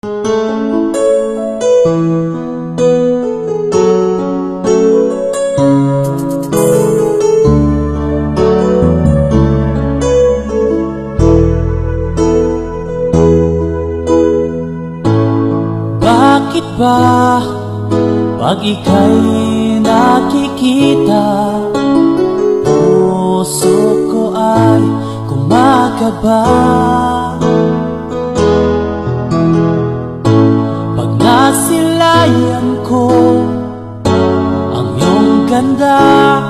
Bakit ba pag ika'y nakikita, puso ko ay kumakaba? Pag nasilayan ko ang iyong ganda,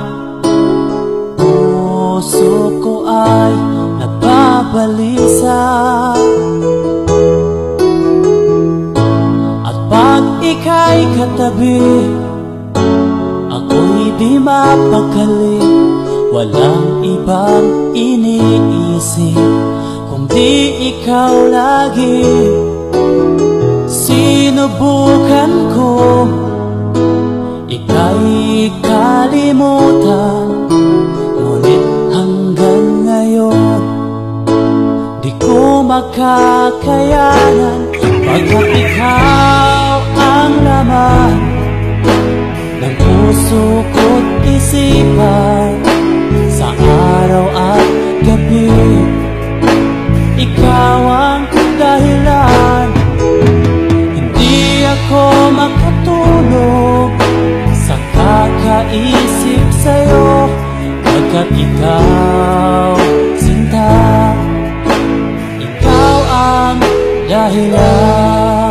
puso ko ay nagbabalisa. Pag ika'y katabi, ako'y di mapakali. Walang ibang iniisip kundi ikaw lagi. Sinubukan ko ika'y kalimutan, ngunit hanggang ngayon di ko makakayanan. Pagkat ikaw ang laman ng puso ko't isipan, sa araw at gabi ikaw ang dahilan. Hindi ako makatulog sa kakaisip sa'yo, pagkat ikaw, sinta, ikaw ang dahilan.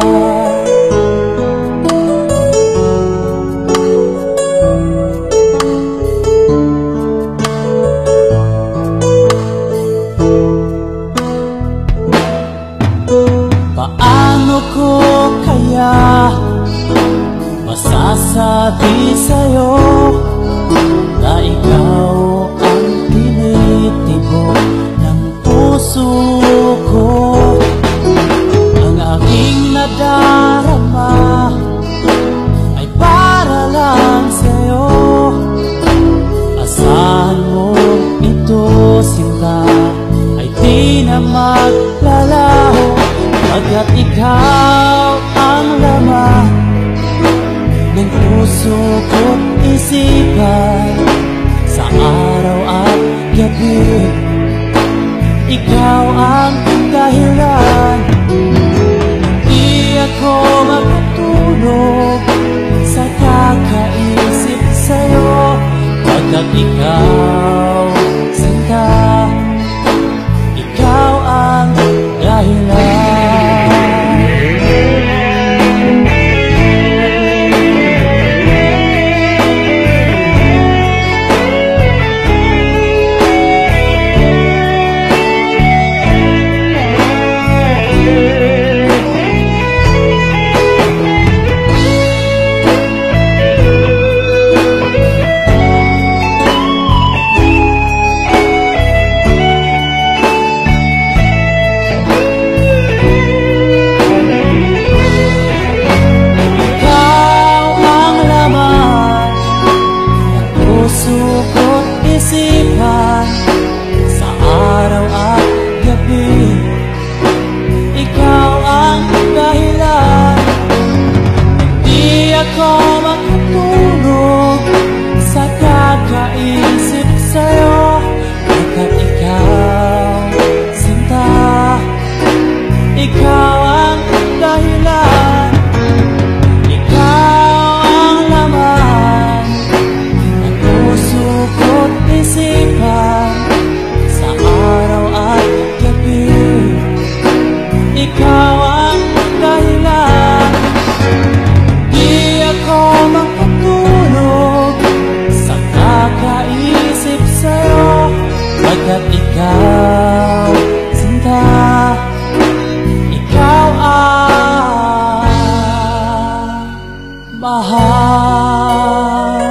Paano ko kaya masasabi sa'yo na ikaw ang tinitibok ng puso ko? Ang aking nadarama ay para lang sa'yo. Asahan mo ito, sinta, ay di na maglalaho, pagkat ikaw ang laman ng puso ko't isipan, sa araw at gabi ikaw ang dahilan. Di ako makatulog sa kakaisip sa'yo, pagkat ikaw, sinta, ikaw ang dahilan. Sa araw at gabi ikaw ang dahilan. Hindi ako makatulog sa kakaisip sa'yo, pagkat ikaw, sinta, ikaw ang dahilan. Ikaw ang laman ng puso ko't isipan, sa araw at gabi ikaw ang dahilan. Di ako makatulog sa kakaisip sa'yo, pagkat ikaw, sinta, ikaw ang mahal.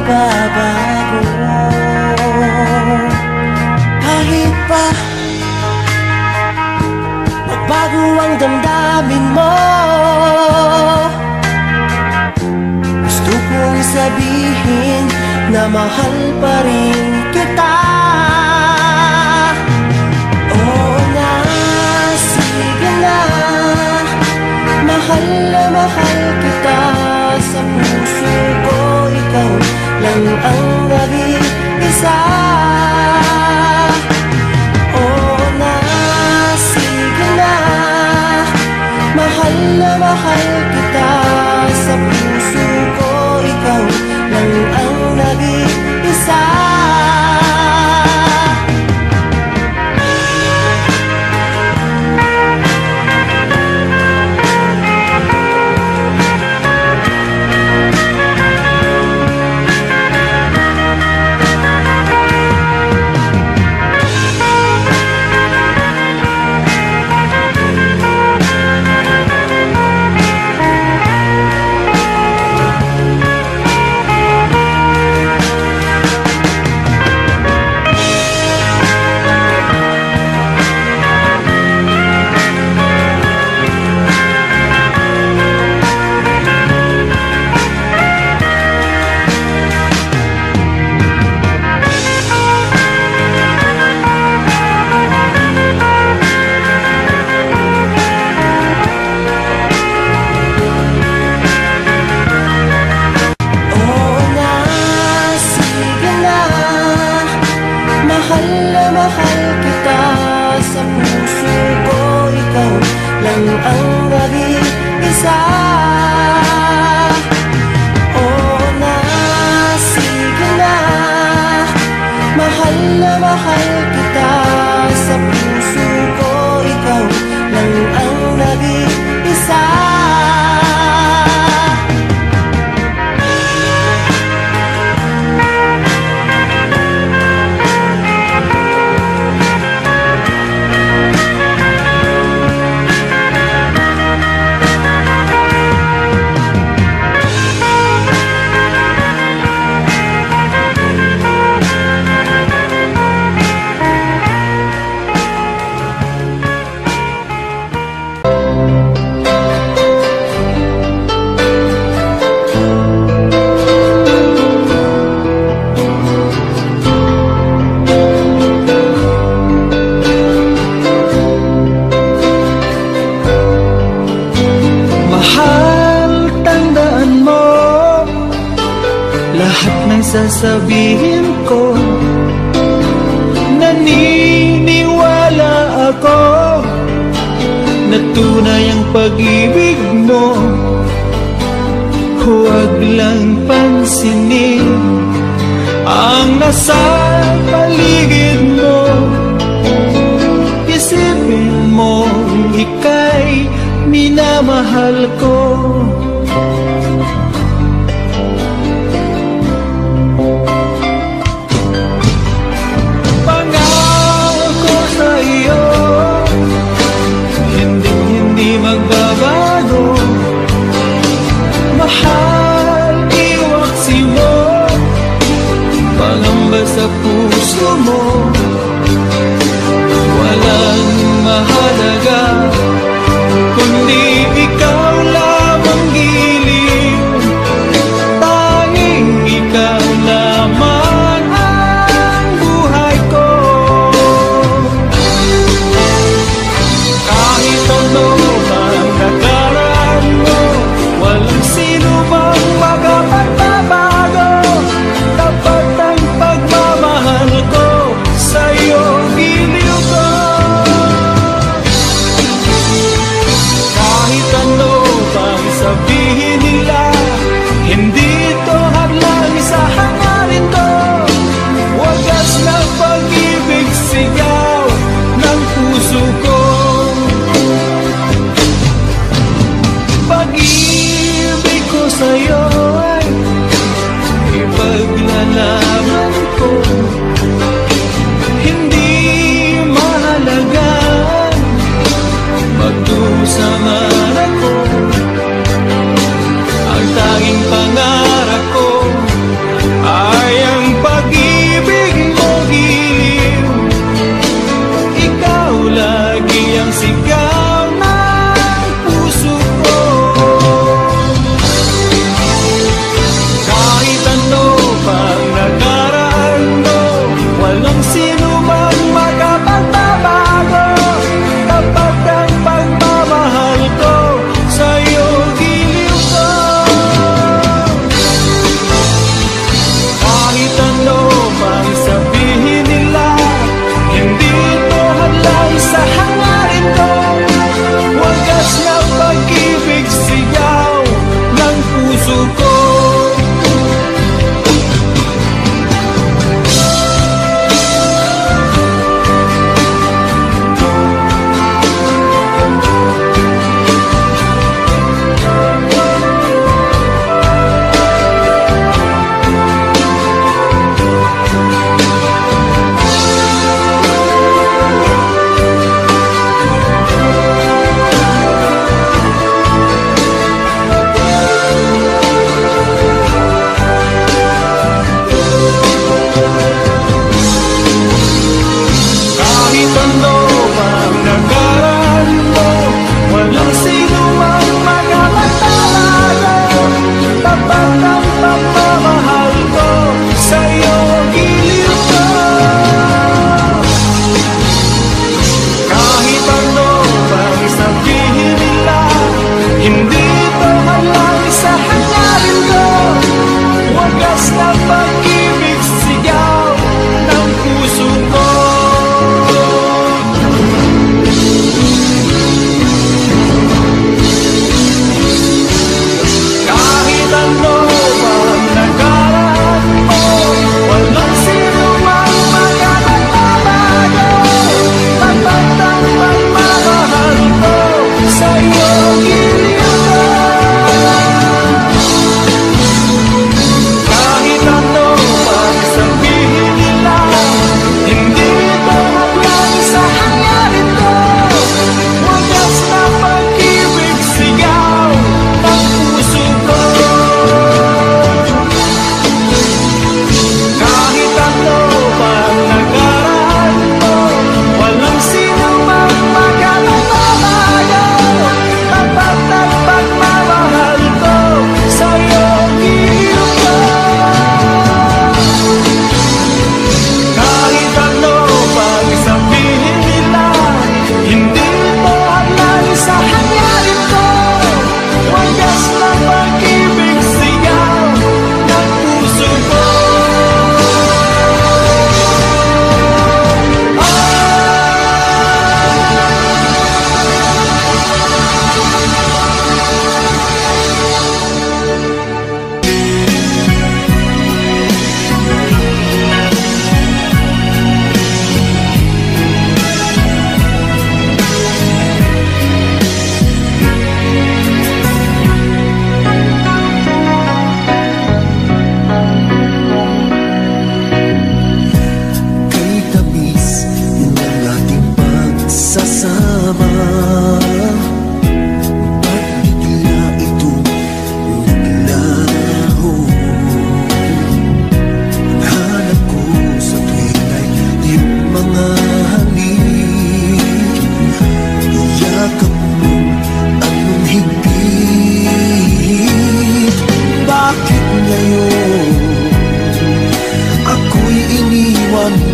magbabago. Kahit pa magbago ang damdamin mo, gusto kong sabihin na mahal pa rin kita. Oo na, sige na, mahal na mahal kita. Sa puso ko ikaw lang ang nag-iisa. Oo na, sige na, mahal na mahal kita. Sa puso ko ikaw lang ang nag-iisa. Sasabihin ko, naniniwala ako na tunay ang pag-ibig mo. Huwag lang pansinin ang nasa paligid mo. Isipin mo, ika'y minamahal ko. Magbabago, mahal, iwaksi mo, pangamba sa puso mo. Walang mahalaga kundi ikaw lamang giling. Tanging ikaw lamang ang buhay ko. Kahit ano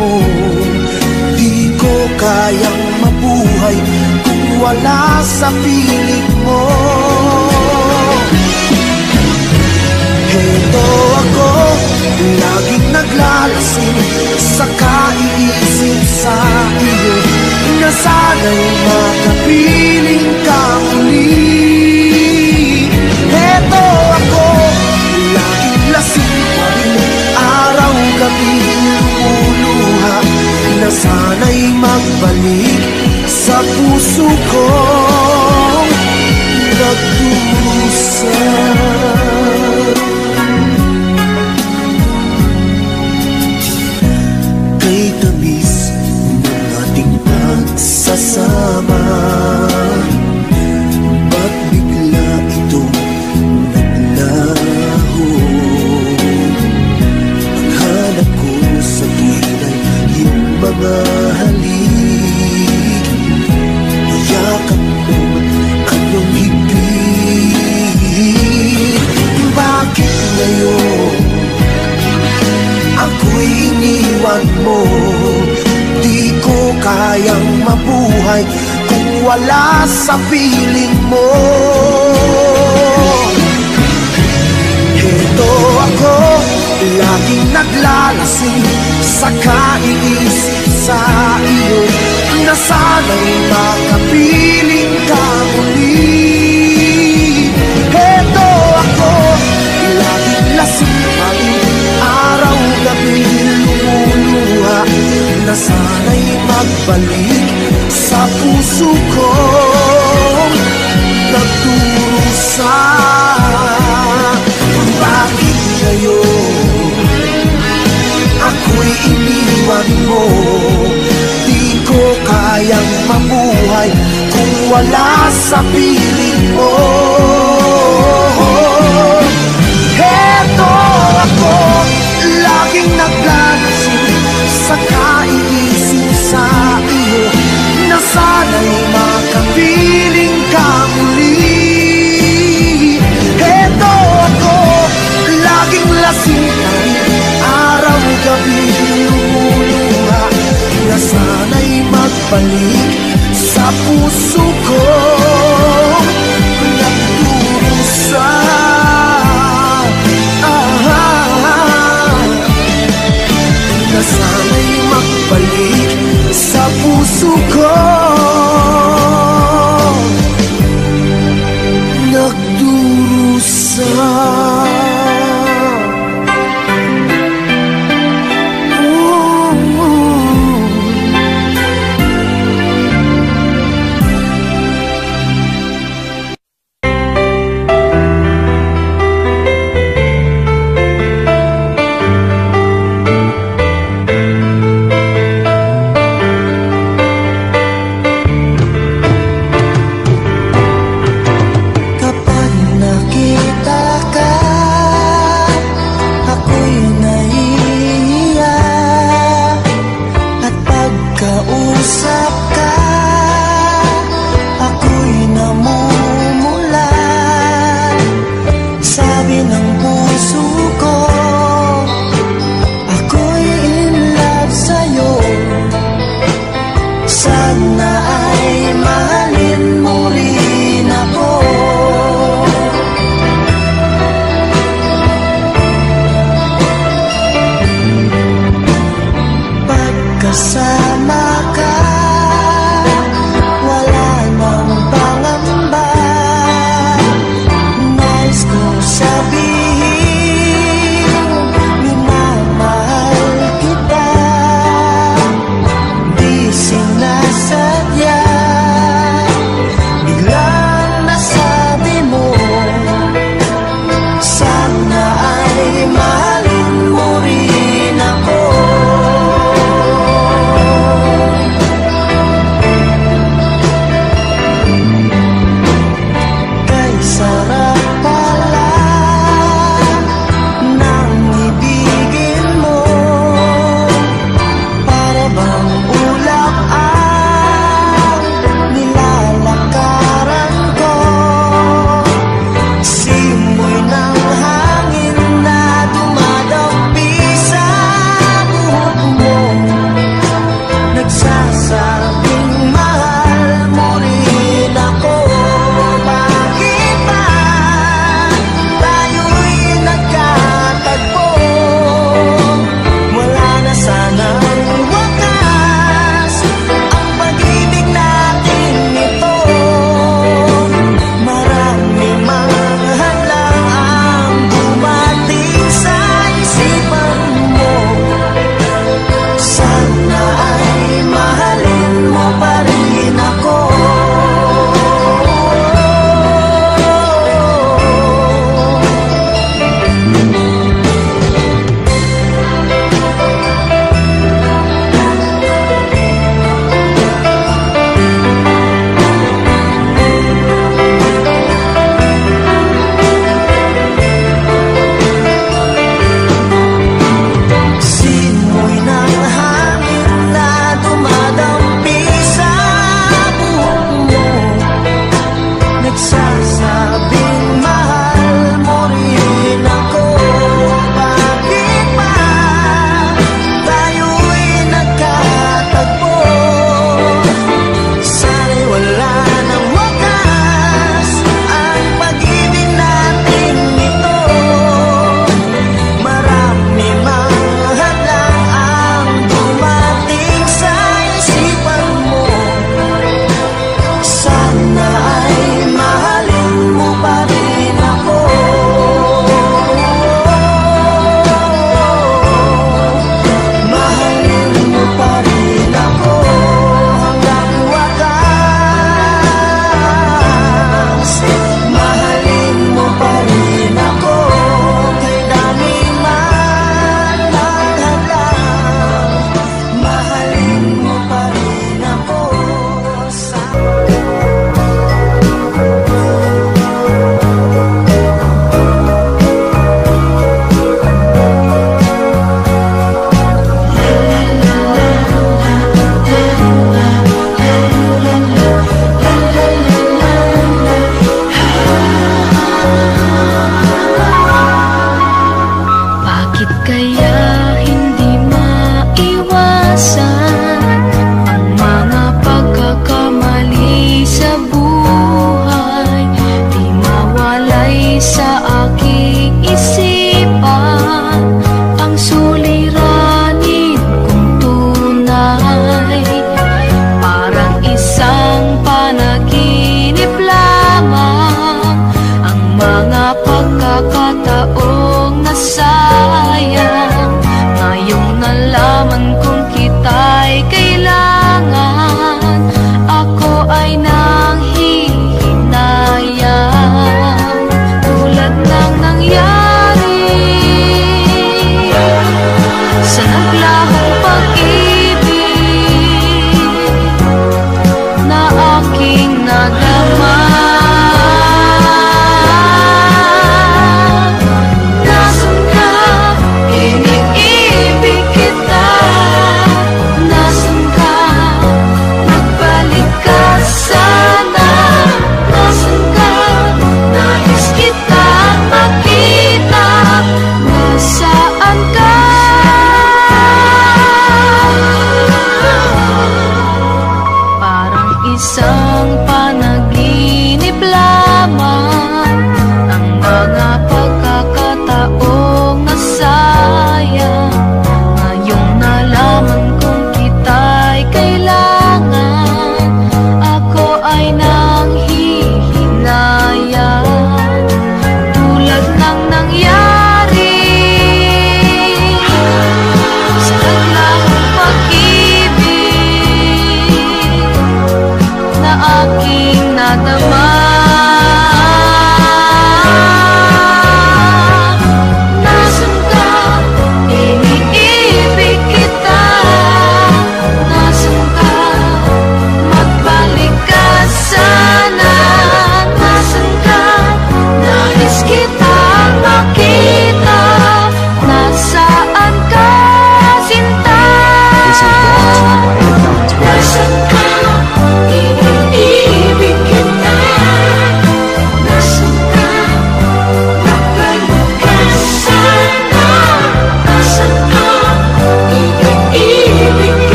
mo. Di ko kayang mabuhay kung wala sa piling mo. Heto ako, laging naglalasing sa kaiisip sa iyo, na sana'y makapiling ka muli. Heto ako, laging lasing pa rin, araw-gabi lumuluha, na sana'y magbalik sa puso kong nagdusa. Kay tamis ng ating pagsasama, ba't bigla itong naglaho? Ang hanap ko sa tuwin ay iyong mga halik, yakap mo anong higpit. Bakit ngayon ako'y iniwan mo? Di ko kayang mabuhay kung wala sa piling mo. Heto ako, laging naglalasing sa kaiisip sa iyo, na sana'y makapiling ka muli. Heto ako, laging lasing pa rin, araw-gabi lumuluha, na sana'y magbalik sa puso kong nagdurusa. Bakit ngayon ako'y iniwan mo? Di ko kayang mabuhay kung wala sa piling mo. Heto ako, laging naglalasing sa kaiisip sa iyo, na sana'y makapiling ka muli. Heto ako, laging lasing pa rin, araw-gabi lumuluha, na sana'y magbalik sa puso ko nagdurusa. Na sana'y magbalik sa puso ko nagdurusa.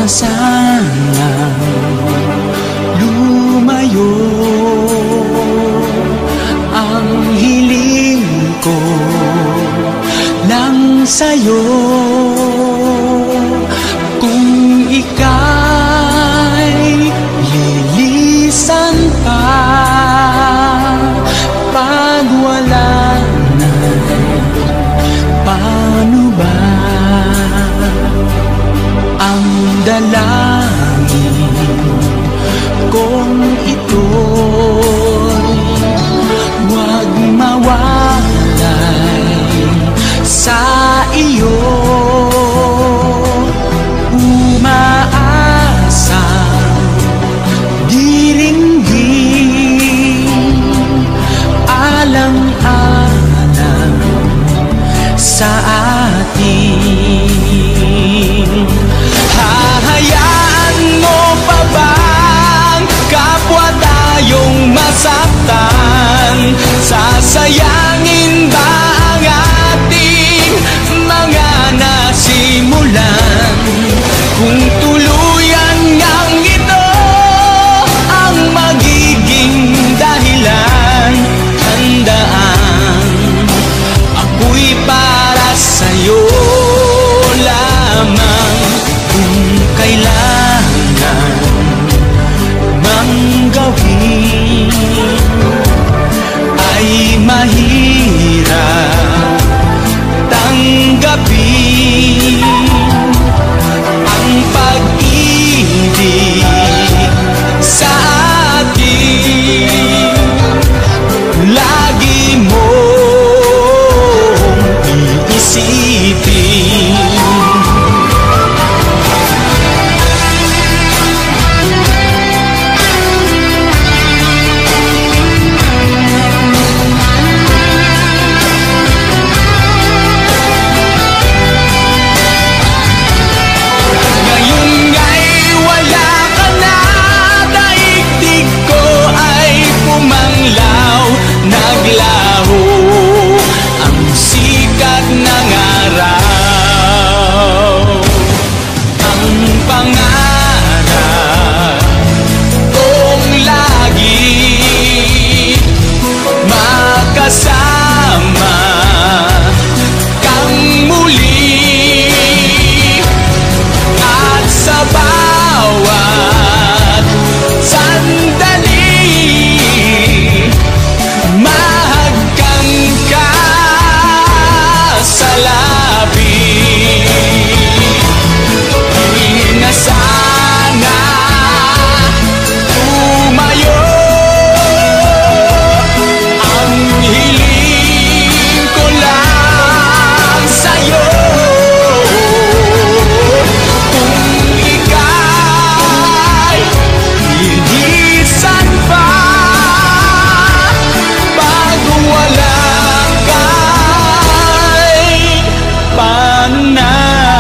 na sanang lumayo. Ang hiling ko lang sa'yo, kung ika'y lilisan pa pag wala na, paano ba? Ang dalangin kung ito'y huwag mawalay sa iyo. Umaasa diringgin, alang-alang sa atin. Hahayaan mo pa bang kapwa tayong masaktan? Sasayangin ba ang ating mga nasimulan? Kung tuluyan ngang ito ang magiging dahilan, tandaan, ako'y para sa'yo lamang. Kung kailangan mang gawin ay mahirap tanggapin, ang pag-ibig sa atin lagi mong iisipin. Naglaho ang sikat ng araw, ang pangarap kong lagi makasama kang muli, at sa bawat sandali mahagkan ka sa labi. Di na sana tumayo ang hiling ko lang sa'yo. Kung ika'y lilisan pa bago wala kay panan.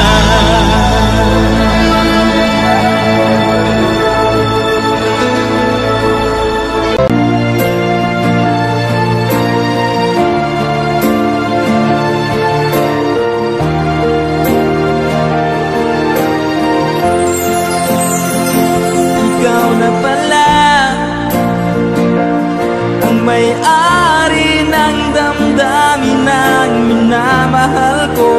Ikaw na pala ang may-ari ng damdamin ng minamahal ko.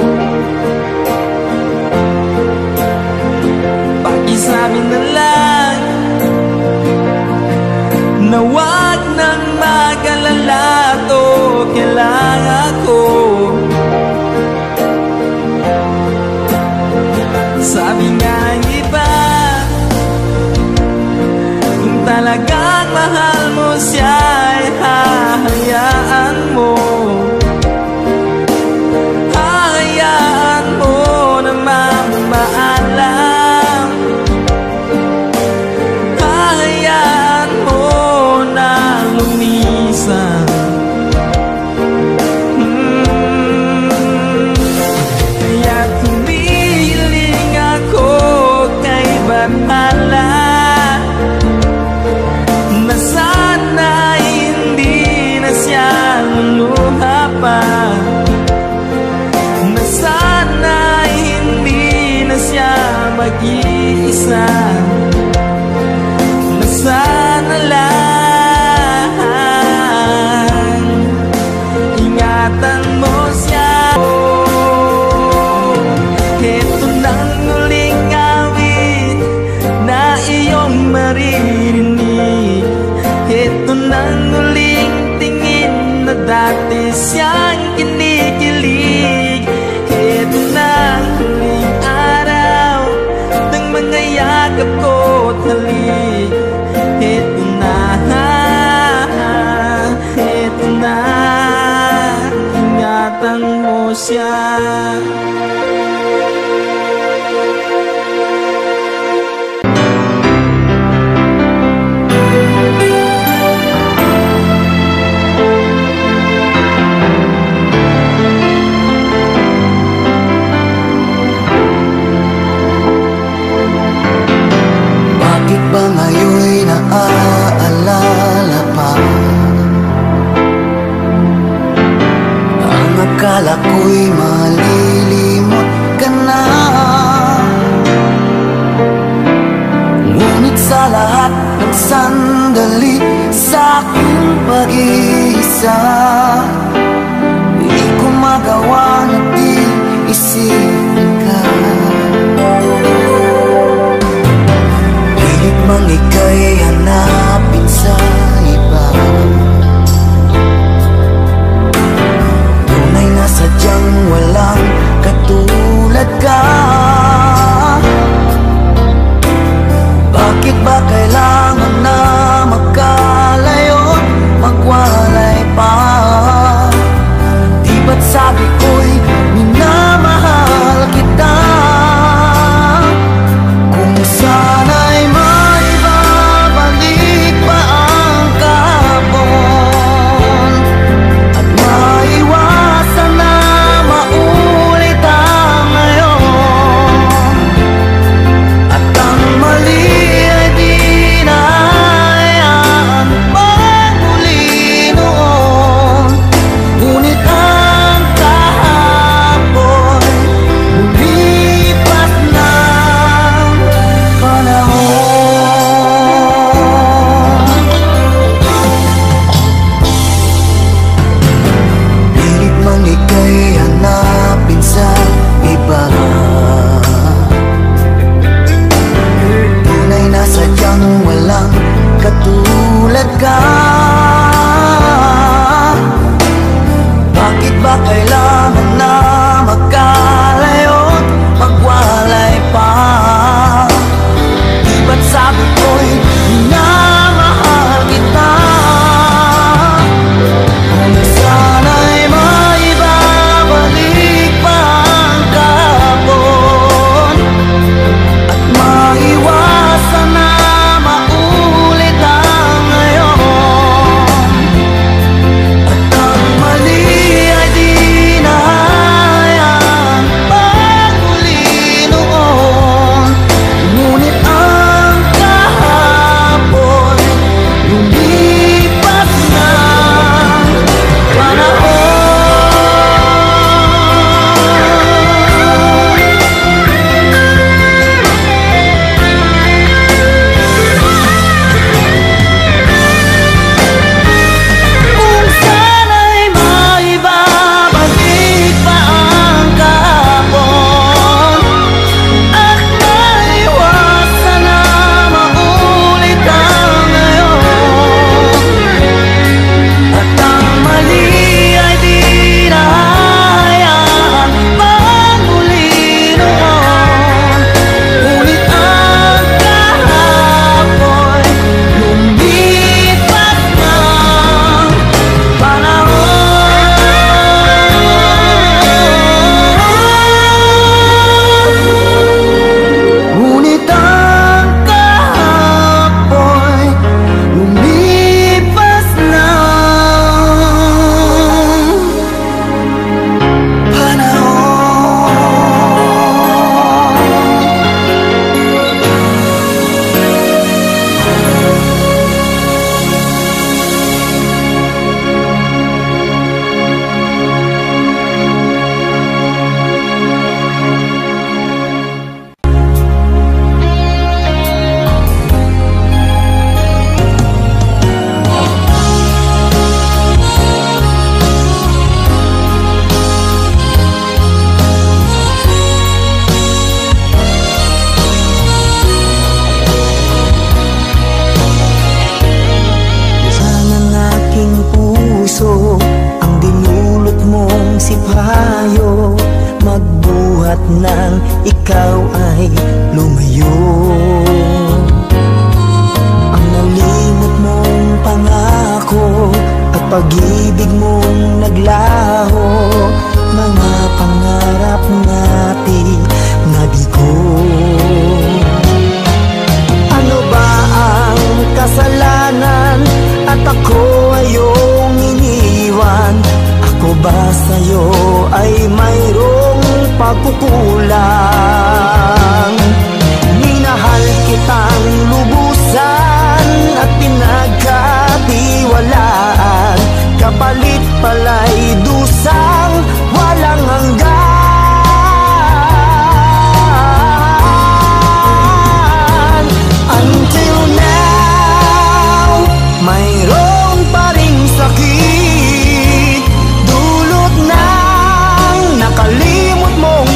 Pakisabi na lang na wag nang mag-alala, to kailangan ko. Sabi nga ang iba, kung talagang mahal mo siya ay hahayaan mo. Hahayaan mo na mamaalam. Hahayaan mo na lumisan. Kaya't humihiling ako kay Bathala na sana hindi na siya luluha pa, na sana hindi na siya mag nag-iisa na sana lang ingatan mo siya. Ito nang huling awit na iyong maririnig. Ito nang huling tingin na dati siyang kinikilig. Ito nang huling araw ng mga yakap ko't halik. Ito na, ingatan mo siya. Bakit ba ngayon'y naaalala pa ang akala ko'y malilimutan? nang ikaw ay lumayo. Ang nalimot mong pangako at pag-ibig mong naglaho, mga pangarap natin nabigo. Ano ba ang kasalanan at ako ay iyong iniwan? Ako ba sa'yo ay mayroong pagkukulang? Minahal kitang lubusan at pinagkatiwalaan, kapalit pala'y dusang walang hanggan. Until now, mayroon pa ring sakit, dulot ng nakalimot mong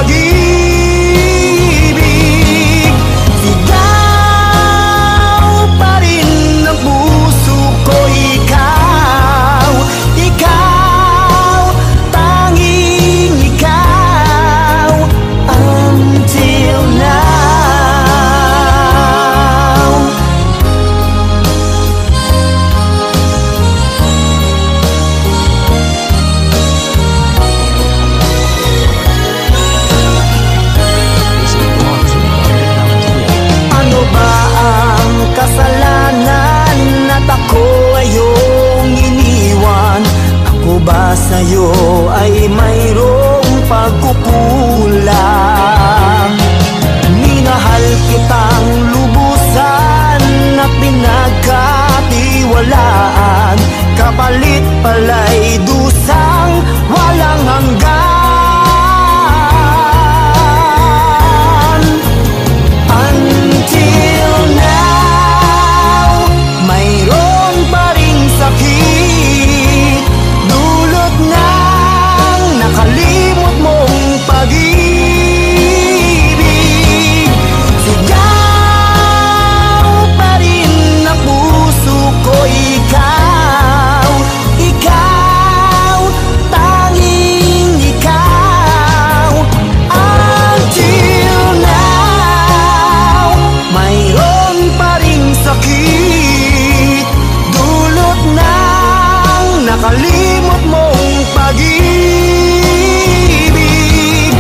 pag-ibig. Sigaw pa rin ng puso ko, ikaw, ikaw, tanging ikaw. Until now. Ano ba ang kasalanan at ako ay iyong iniwan? Ako ba sa'yo ay mayroong pagkukulang? Minahal kitang lubusan at pinagkatiwalaan, kapalit pala'y dusang walang hanggan. Until now, mayroon pa ring sakit, dulot ng nakalimot mong pag-ibig. Sigaw pa rin ang puso ko, ikaw, ikaw, tanging ikaw. Until now, mayroon pa ring sakit, dulot ng nakalimot mong pag-ibig.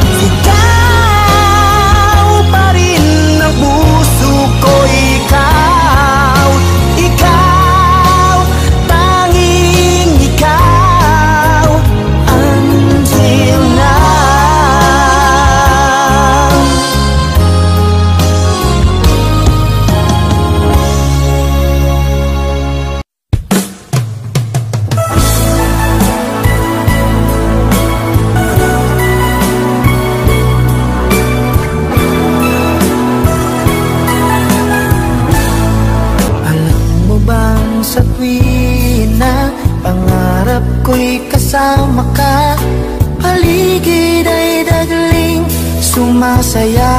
Sigaw pa rin ang puso ko, ikaw, ikaw, tanging ikaw. Until now. Alam mo bang sa tuwin na pangarap ko'y kasama ka, paligid ay dagling sumasaya.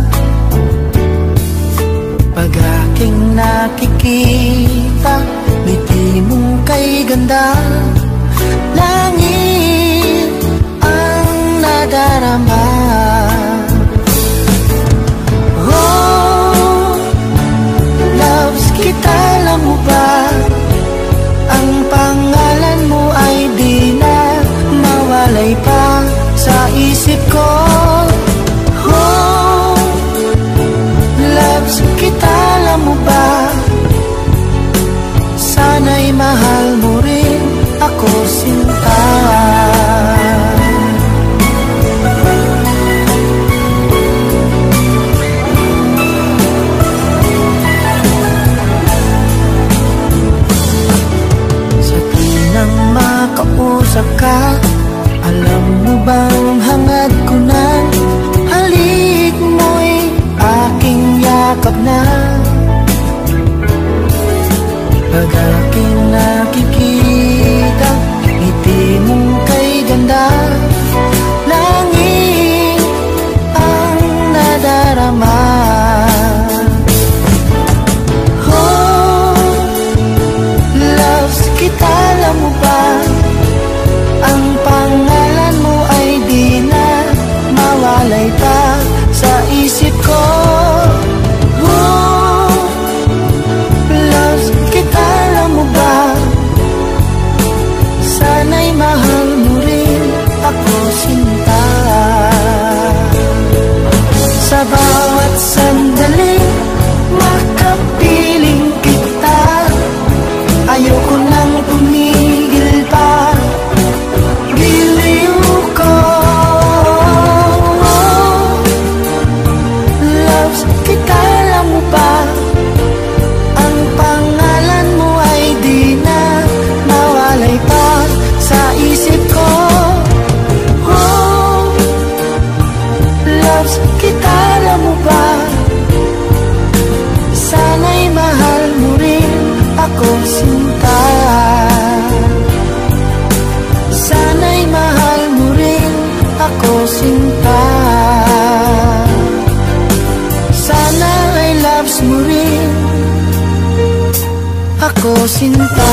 Pag aking nakikita, ngiti mong kay ganda, langit ang nadarama. Oh, loves kita, alam mo ba? Ang pangalan mo ay di na mawalay pa sa isip ko. Oh, loves kita, alam mo ba? Sana'y mahal mo rin ako, sinta. nawalay pa sa isip ko. Oh, loves kita, alam mo ba? Sana'y mahal mo rin ako, sinta. Sa bawat sandali makapiling kita, ayoko nang tumigil pa. Biliw ko, loves kita, alam mo ba? Ang pangalan mo ay di na nawalay pa sa isip ko. Oh, loves kita, alam mo ba? Sana'y mahal mo rin ako, sinta. Sana'y mahal mo rin ako, sinta. Sana ay loves mo rin ako, sinta.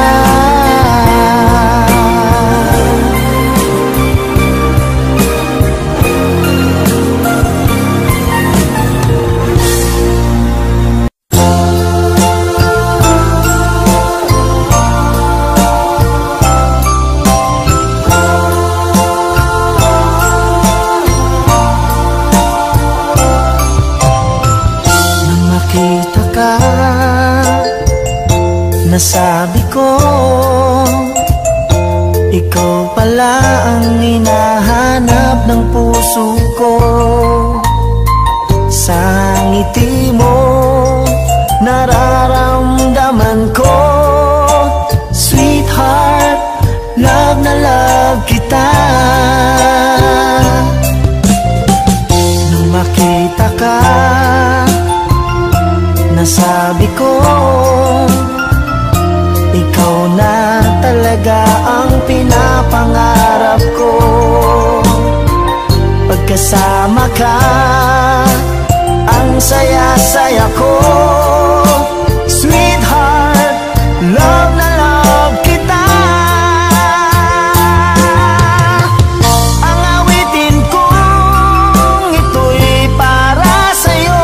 Nasabi ko, ikaw pala ang hinahanap ng puso ko. Sa ngiti mo, nararamdaman ko, sweetheart, love na love kita. Nung makita ka, nasabi ko, ikaw na talaga ang pinapangarap ko. Pagkasama ka, ang saya-saya ko. Sweetheart, love na love kita. Ang awitin kong ito'y para sa'yo.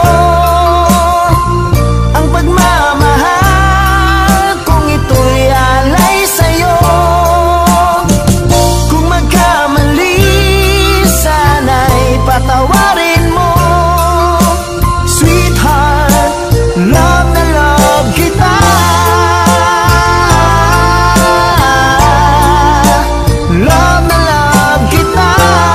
Ang pagmamahal kong ito'y alay sa'yo. Kung magkamali, sana'y patawarin mo. Sweetheart, love na love kita. Love na love kita.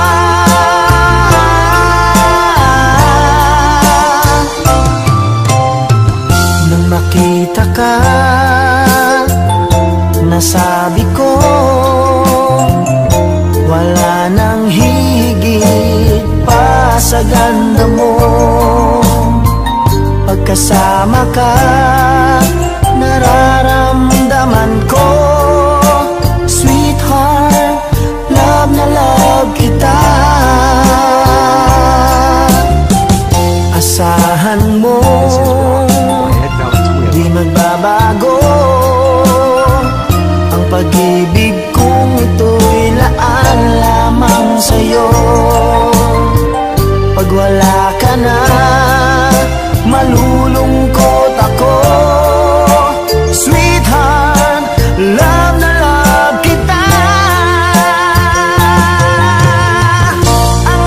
Nang makita ka, nasabi ko, wala nang higit pa sa ganda mo. Pagkasama ka, nararamdaman ko, sweetheart, love na love kita. Asahan mo, di magbabago ang pag-ibig kong ito'y laan lamang sa'yo. Pag wala ka na, malulungkot ako. Sweetheart, love na love kita. Ang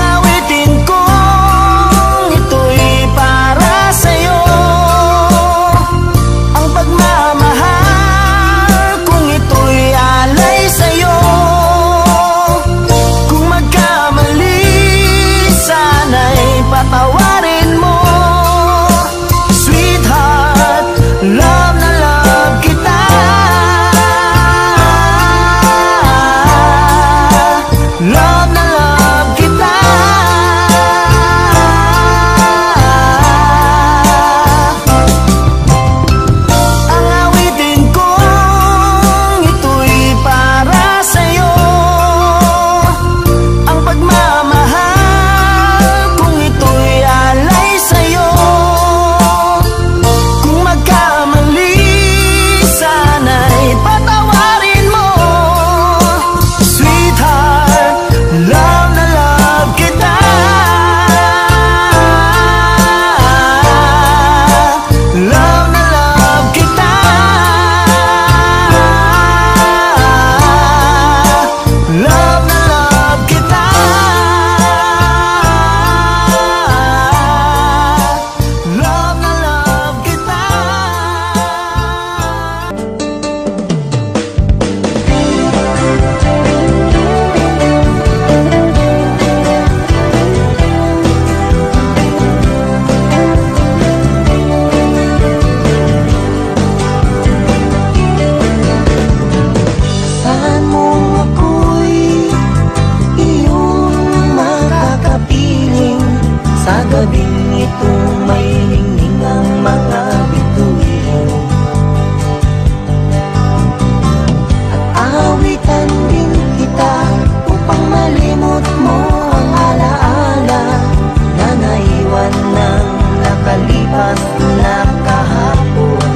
gabing ito may ningning ang mga bituin, at awitan din kita upang malimot mo ang alaala na naiwan ng nakalipas na kahapon.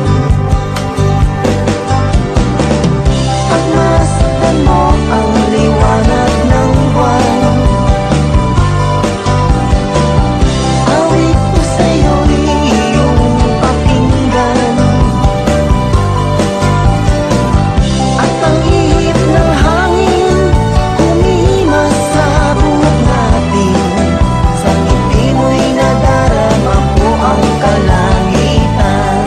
Pagmasdan mo ang liwanag ng buwan, awit ko sa'yo'y iyong pakinggan, at ang ihip ng hangin kumimas sa buhok natin. Sa ngiti mo'y nadarama ko ang kalangitan.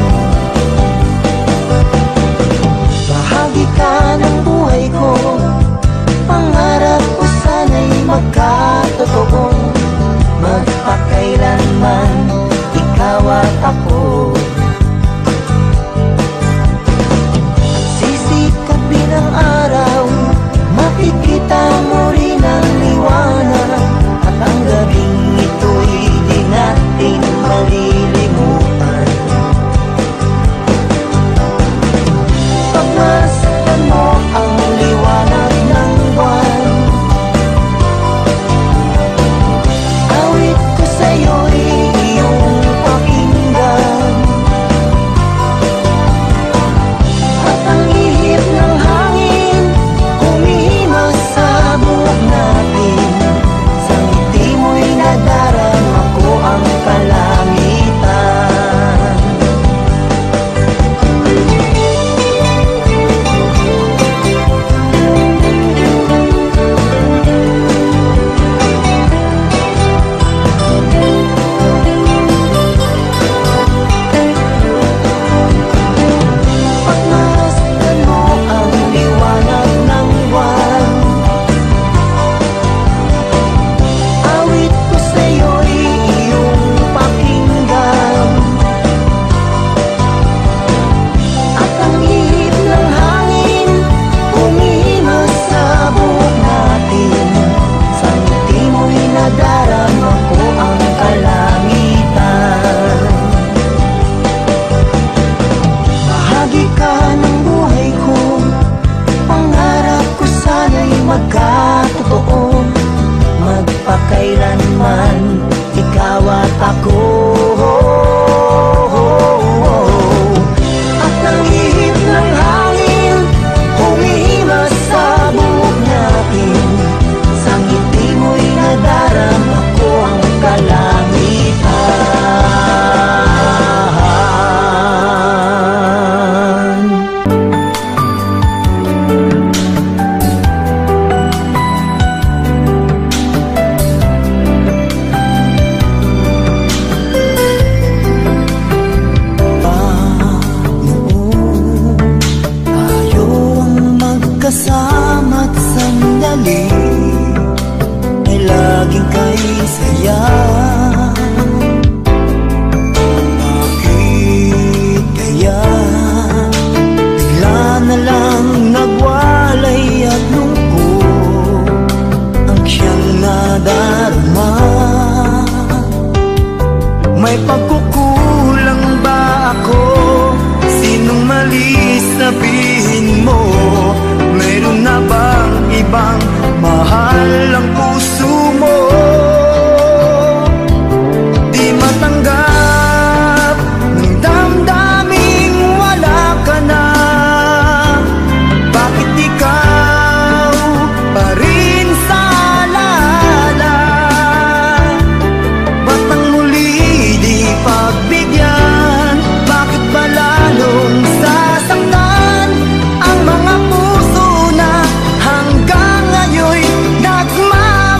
Bahagi ka ng buhay ko, pangarap ko sana'y magkatotoo. Magpakailanman ikaw at ako, sisikapin ang araw, makikita mo rin ang liwanag, at ang gabing ito'y di natin malilimutan. Pagmasdan mo ang liwanag ng buwan, awit ko sa'yo'y iyong pakinggan, at ang ihip ng hangin humihimas sa buhok natin. Sa ngiti mo'y nadarama ko ang kalangitan. Pagmasdan mo ang liwanag ng buwan, awit ko sa'yo'y iyong pakinggan, at ang ihip ng hangin humihimas sa buhok natin. Sa ngiti mo'y nadarama ko ang kalangitan. Bahagi ka ng buhay ko, pangarap ko sana'y magkatotoo. Magpakailanman ikaw at ako, at ang ihip ng hangin humihimas sa buhok natin. Sa ngiti mo'y nadarama ko ang kalangitan. Tayo ang magkasama't sandali ay laging kay saya. Bakit kaya bigla na lang nagwalay at lungkot ang siyang nadarama? May pagkukulang ba ako? Sinong mali sabihin mo? Mayroon na bang ibang mahal ang puso mo? Di matanggap ng damdaming wala ka na. Bakit ikaw pa rin sa alaala? Ba't ang muli di pagbigyan? Bakit ba lalong sasaktan ang mga puso na hanggang ngayon'y nagmamahal?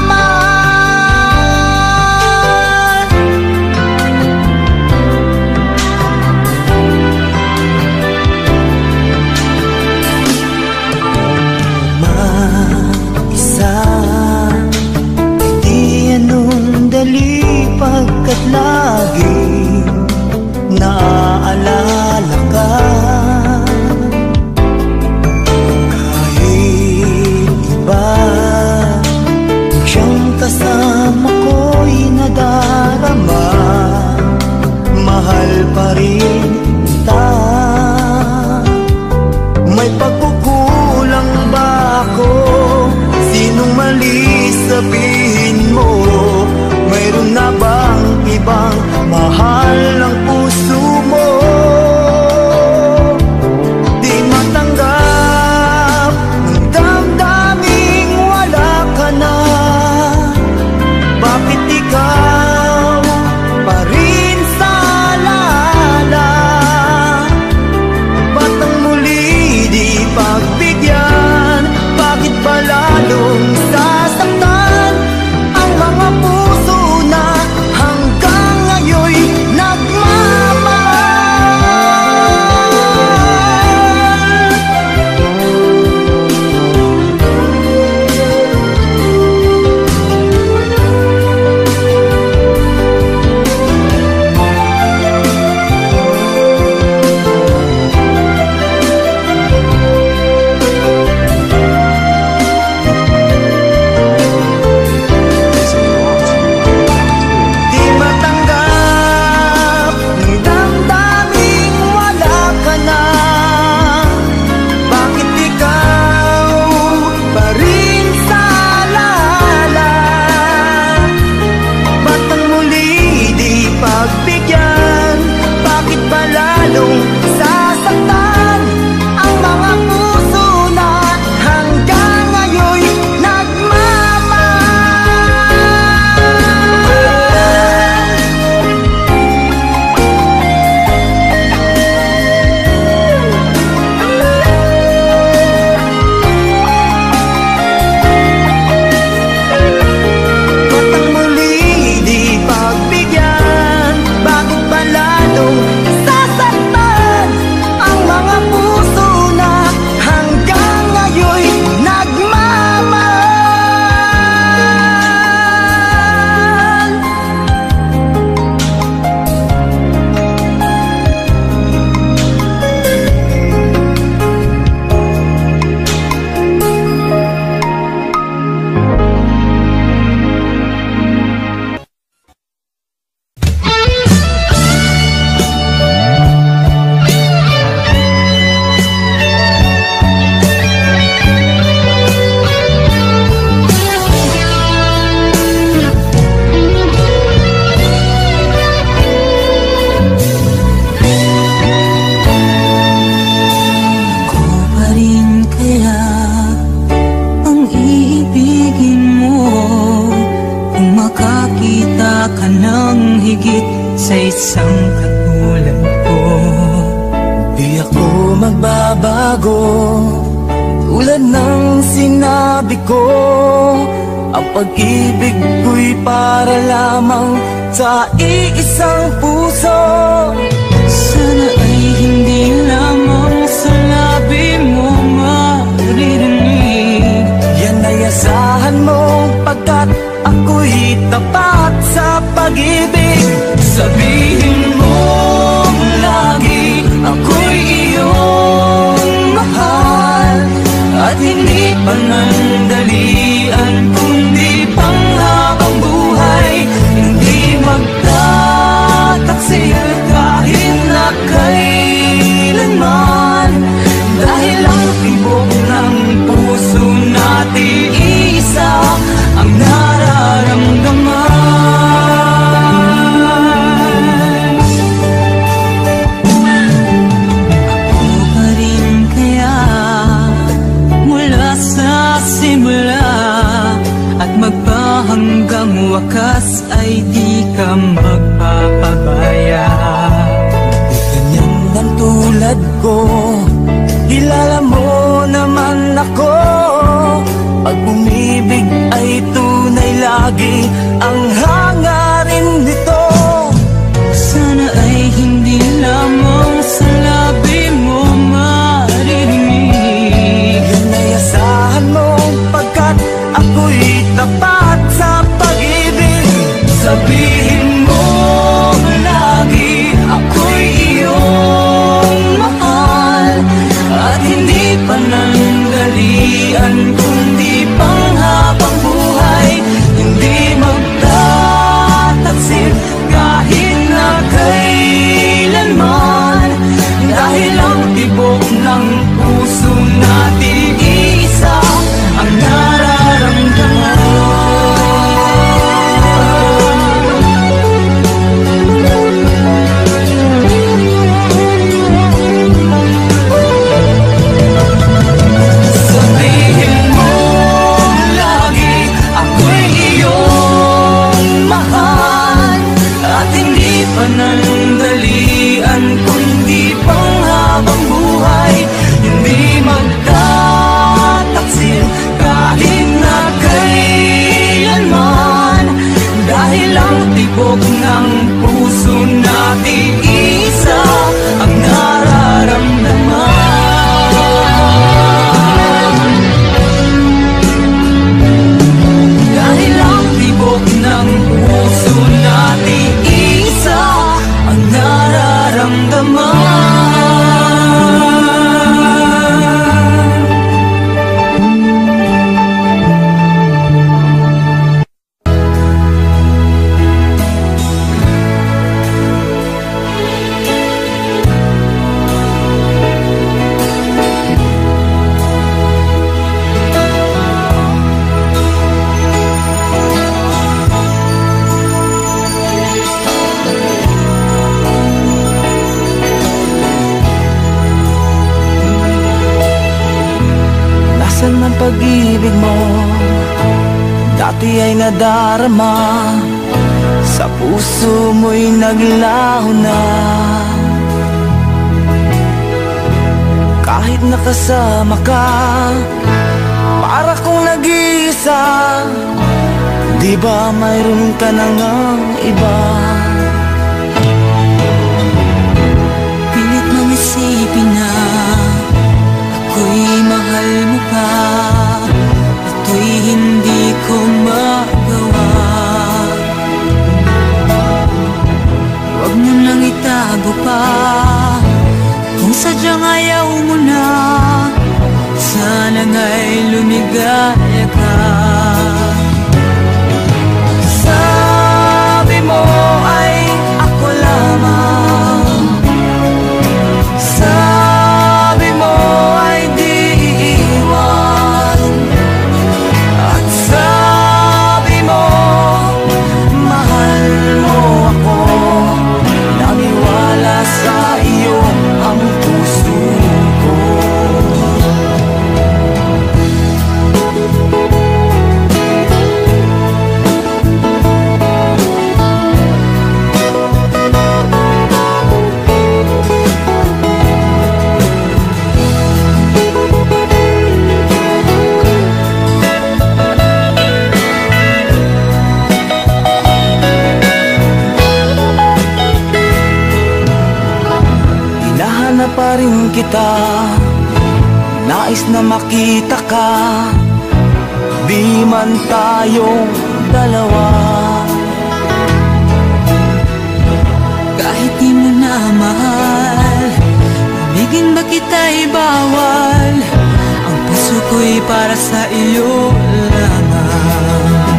pa rin kita. May pagkukulang ba ako? Sinong mali sabihin mo? Mayroon na bang ibang mahal ng puso mo? Di matanggap ng damdaming wala ka na. Bakit ikaw pa rin sa alaala? Ba't ang muli di pagbigyan? Bakit ba lalong sasaktan ang mga puso na hanggang ngayon'y nagmamahal? Di matanggap ng damdaming wala ka na. Bakit ikaw pa rin sa alaala? Ba't ang muli di pagbigyan? Bakit ba lalong sasaktan ang mga puso na hanggang ngayon'y Ba't ang muli di pagbigyan? Bakit ba lalong sasaktan ang mga puso na hanggang ngayon'y nagmamahal? Ako pa rin kaya ang iibigin mo kung makakita ka ng higit sa isang katulad ko? Di ako magbabago, tulad ng sinabi ko. Ang pag-ibig ko'y para lamang sa iisang puso. Sana ay hindi lamang sa labi mo maririnig. Yan ay asahan mo, pagkat ako'y tapat sa pag-ibig. Sabihin mo lagi ako'y iyong mahal, at hindi panandalian kundi panghabang buhay. Hindi magtataksil kahit na kailanman, dahil ang tibok ng puso natin isa ang nararamdaman. Ako pa rin kaya mula sa simula at magpahanggang wakas ay di ka magpapabaya. Ganyan ang tulad ko, kilala mo naman ako. Pag umibig ay tunay lagi ang hangarin nito. Sana ay hindi lamang sa labi mo maririnig. Yan ay asahan mo, pagkat ako'y tapat sa pag-ibig. Sabihin mo lagi ako'y iyong mahal, at hindi panandalian kundi panghabang buhay. Hindi magtataksil Dahilang tibok ng puso natin, isa ang nararamdaman. Dahilang tibok ng puso natin, isa ang nararamdaman. Nasaan ang pag-ibig mo? Dati ay nadarama, sa puso mo'y naglaho na. Kahit nakasama ka, para kong nag-iisa. Di ba mayroon ka na ngang iba? Pilit mong isipin na ako'y mahal mo pa, ito'y hindi ko magawa. Huwag mo nang itago pa, kung sadyang ayaw mo na, sana nga'y lumigaya ka. Sabi mo ay ako lamang, sabi mo ay di iiwan, at sabi mo mahal mo ako. Naniwala sa iyo ang puso ko. Hinahanap pa rin kita, nais na makita ka, di man tayong dalawa. Kahit di mo na mahal, ibigin ba kita'y bawal? Ang puso ko'y para sa iyo lamang.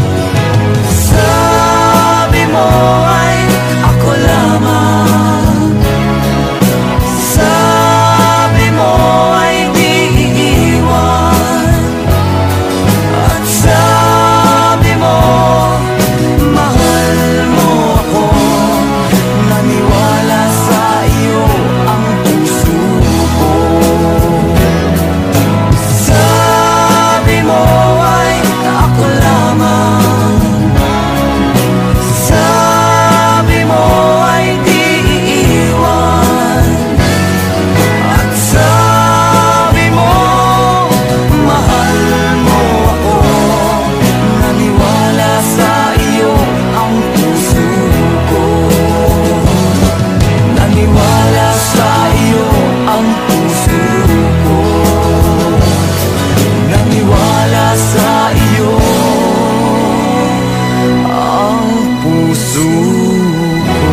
Sabi mo ay ako lamang, sabi mo ay di iiwan, at sabi mo mahal mo ako. Naniwala sa iyo ang puso ko. Sabi mo ay ako lamang, sabi mo ay di iiwan, at sabi mo mahal mo ako. Naniwala sa iyo ang puso ko. Naniwala sa iyo ang puso ko. Naniwala sa iyo ang puso ko.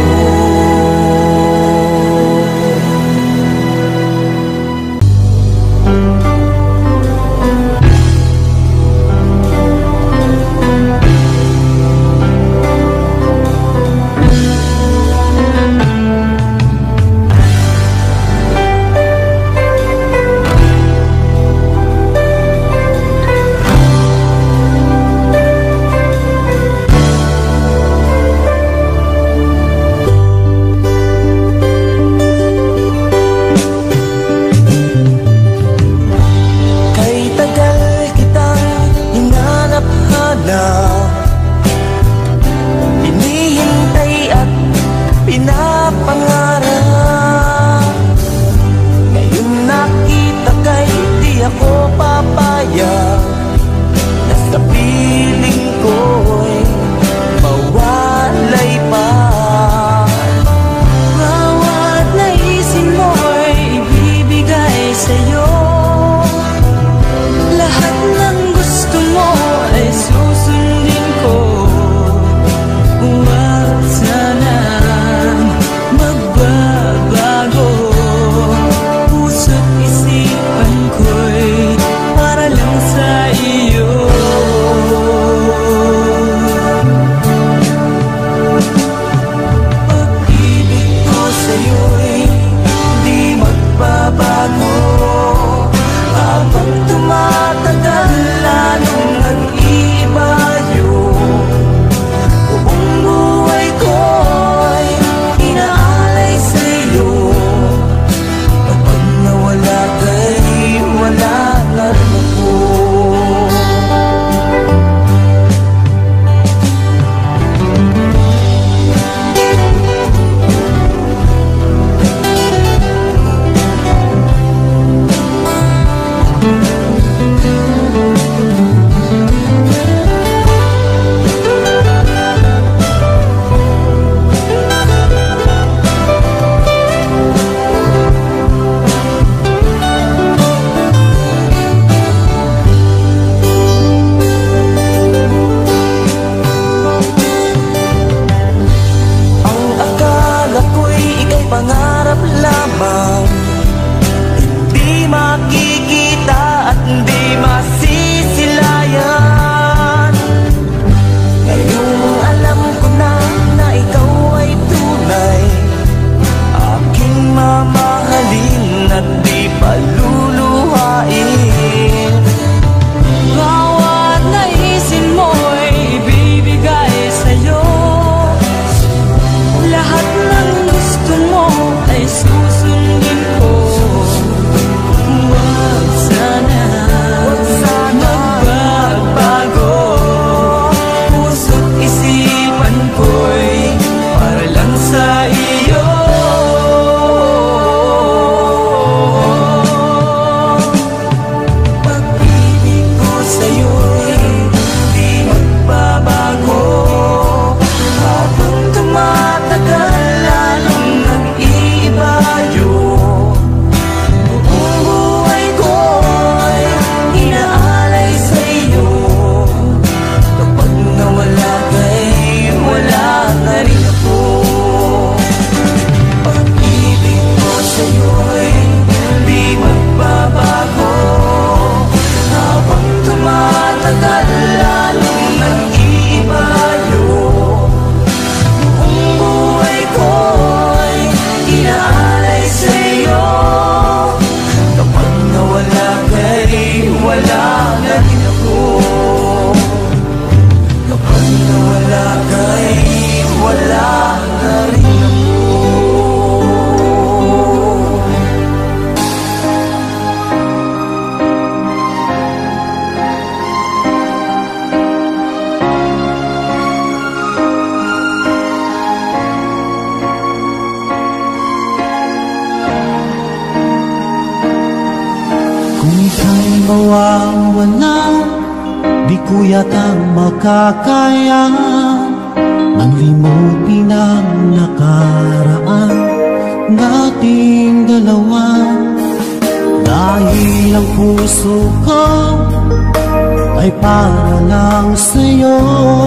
mawawala, di ko yata makakaya nang limutin ang nakaraan nating dalawa. Dahil ang puso ko ay para lang sa'yo,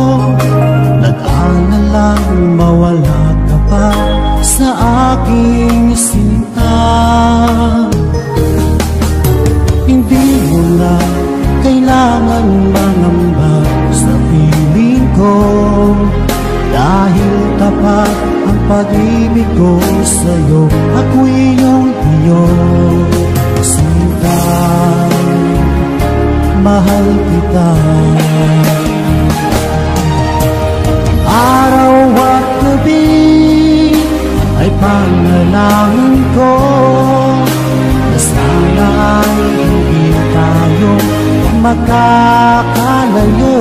nag-aalalang mawala ka pa sa aking sinta. Hindi mo na kailangan mangamba sa piling ko, dahil tapat ang pag-ibig ko sa'yo. Ako'y iyong sinta, mahal kita. Araw at gabi ay panalangin ko na sana ay hindi tayo makakalayo.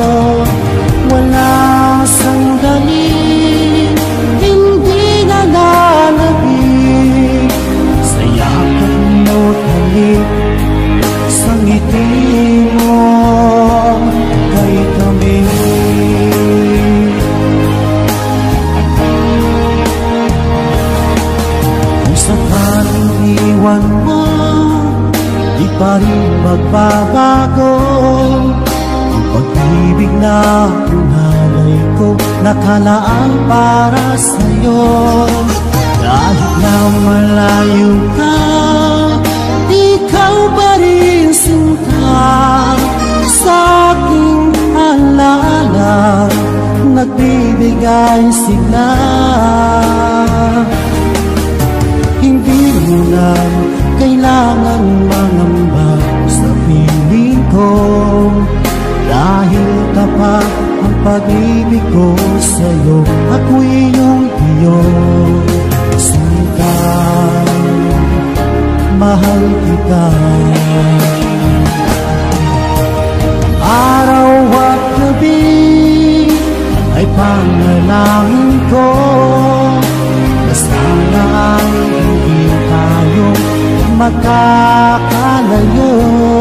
Walang sandali hindi nalalabig sa yakap mo't halik, sa ngiti mo kay kami. Kung sakaling iwan mo, di pa rin magbabago ang pag-ibig na pinalay ko, nakalaan para sa'yo. Kahit na malayo ka, ikaw pa rin sinta sa aking alaala, nagbibigay sigla. Hindi mo na kailangan mangamba sa piling ko, dahil tapat ang pag-ibig ko sa'yo. Ako'y iyong sinta, mahal kita. Araw at gabi ay panalangin ko na sana ay hindi tayo makakalayo.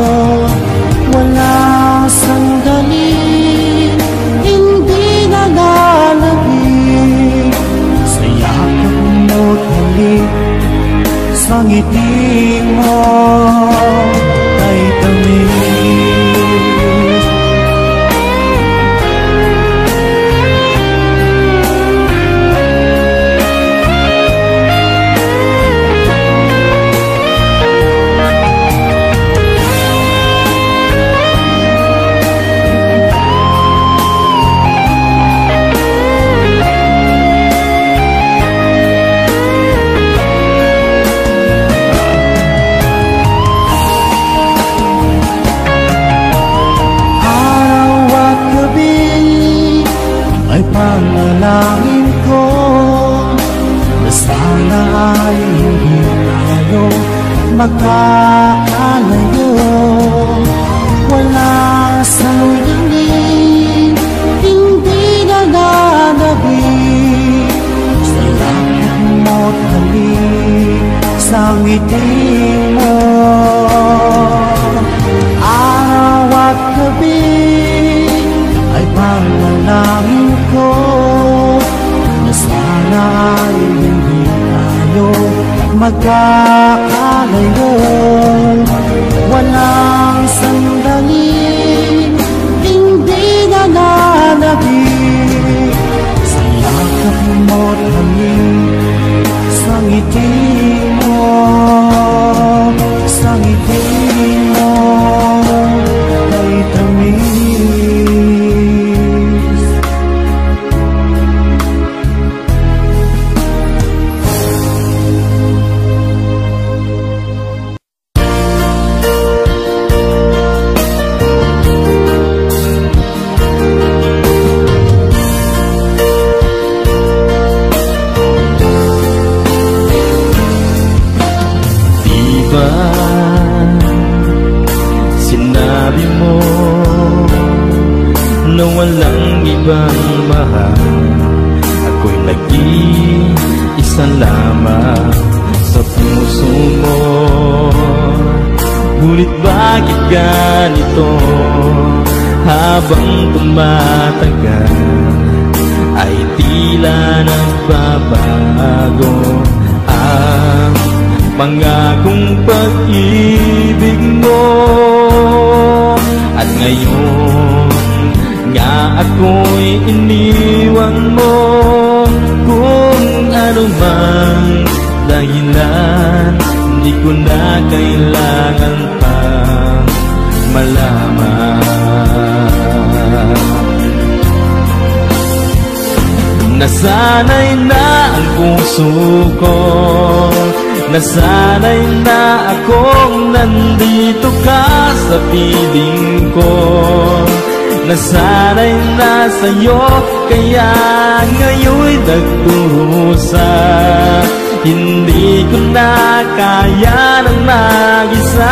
Walang sandali hindi nalalabig sa yakap mo't halik, sa ngiti mo kay tamis. Panalangin ko na sana ay hindi tayo makakalayo. Wala sandali hindi nalalabig sa yakap mo't halik, sa ngiti mo. Araw at gabi ay panalangin ko na sana ay hindi tayo magkakalayo. Walang sandali hindi nalalabig sa yakap mo't halik, sa ngiti mo, sa ngiti mo kay tamis. Sinabi mo na walang ibang mahal, ako'y nag-iisa lamang sa puso mo. Ngunit bakit ganito? Habang tumatagal ay tila nagbabago ang pangakong pag-ibig mo. At ngayon nga ako'y iniwan mo. Kung ano mang dahilan, di ko na kailangan pang malaman. Nasanay na ang puso ko, nasanay na akong nandito ka sa piling ko. Nasanay na sa'yo, kaya ngayon'y nagdurusa. Hindi ko na kaya ng mag-isa.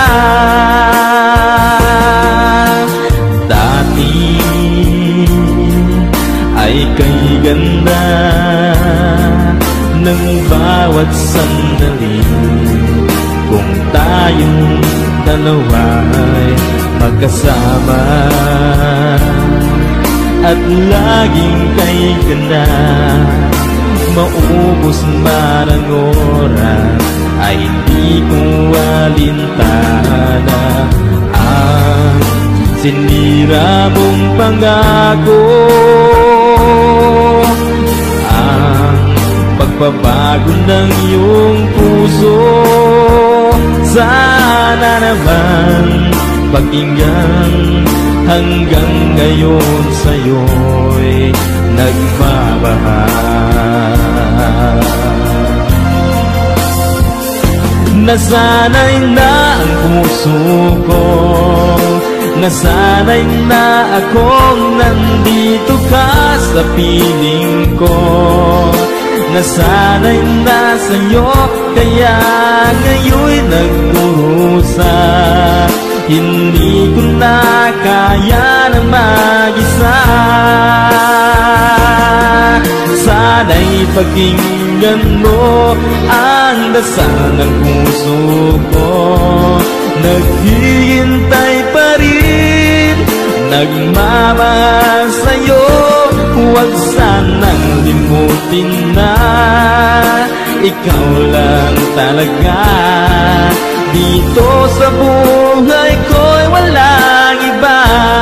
Dati ay kay ganda ng bawat sandali. Kung tayong dalawa'y magkasama at laging kay ganda, maubos man ang oras ay di ko alintana ang sinira mong pangako. Ang pagbabago ng iyong puso, sana naman pakinggan. Hanggang ngayon sa'yo'y nagmamahal. Nasanay na ang puso ko, nasanay na akong nandito ka sa piling ko. Nasanay na sa'yo, kaya ngayon'y nagdurusa. Hindi ko na kaya na mag-isa. Sana'y pakinggan mo ang dasal ng puso ko. Naghihintay pa rin, nagmamahal sa'yo. Huwag sanang limutin na ikaw lang talaga. Dito sa buhay ko'y walang iba.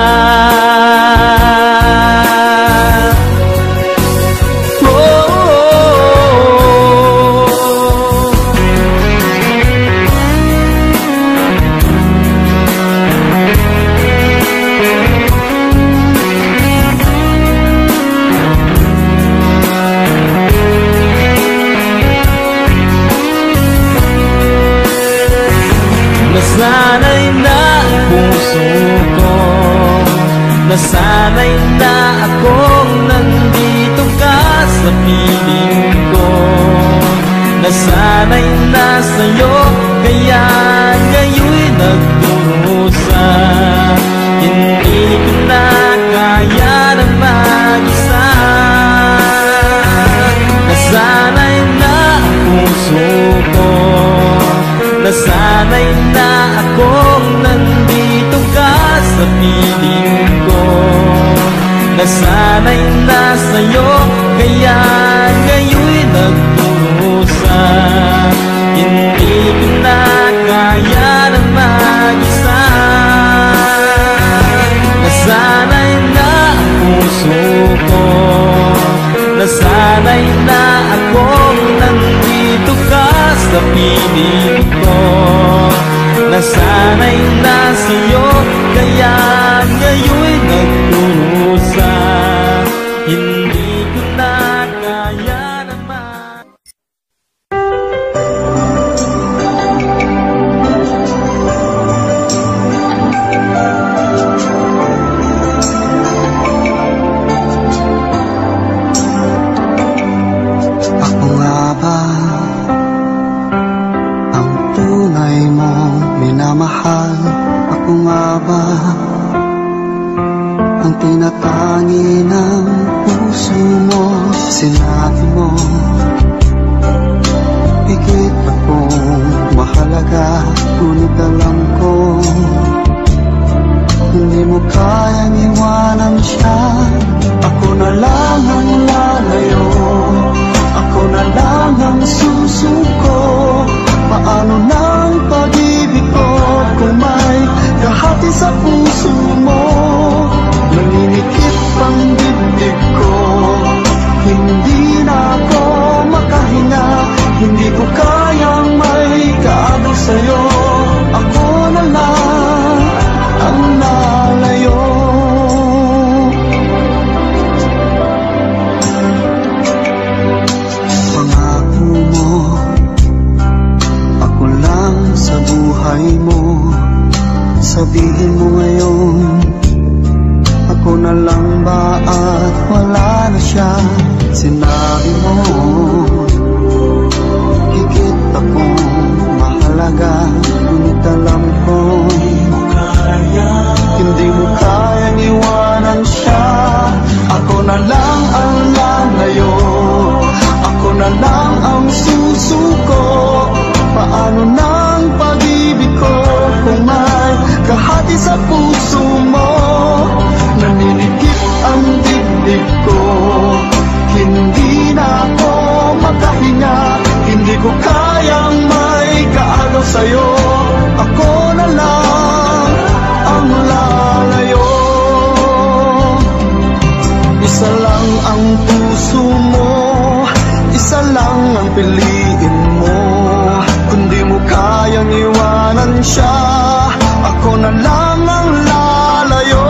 Nasanay na ang puso ko, nasanay na akong nandito ka sa piling ko. Nasanay na sa'yo, kaya ngayon'y nagdurusa. Hindi ko na kaya na mag-isa. Nasanay na ang puso ko, nasanay na akong nandito ka sa piling ko. Nasanay na sa'yo, kaya ngayon'y nagdurusa. Hindi ko na kaya na mag-isa. Nasanay na ang puso ko, nasanay na akong nandito ka sa piling ko. Nasanay na sa'yo, kaya ngayon'y nagdurusa. Hindi ko na kaya naman. Ako nga ba ang tunay mong minamahal? Ako nga ba ang tinatangi ng puso mo? Sinabi mo higit akong mahalaga, ngunit alam ko kayang iwanan siya. Ako na lang ang lalayo, ako na lang ang susuko. Paano nang pag-ibig ko kung may kahati sa puso mo? Naninikip ang dibdib ko, hindi na ako makahinga. Hindi ko kayang may kaagaw sa'yo. Ako na lang ang lalayo. Pangako mo, ako lang sa buhay mo. Sabihin mo ngayon, ako na lang ba at wala na siya? Sinabi mo, higit akong mahalaga. Ngunit alam ko, hindi mo kayang iwanan siya. Ako na lang ang lalayo, ako na lang ang susuko. Paano nang pag-ibig ko kung may kahati sa puso mo? Naninikip ang dibdib ko, hindi na ako makahinga. Hindi ko kayang may kaagaw sa'yo. Ako na lang ang lalayo. Isa lang ang puso mo, isa lang ang piliin mo. Kung di mo kayang iwanan siya, ako na lang ang lalayo.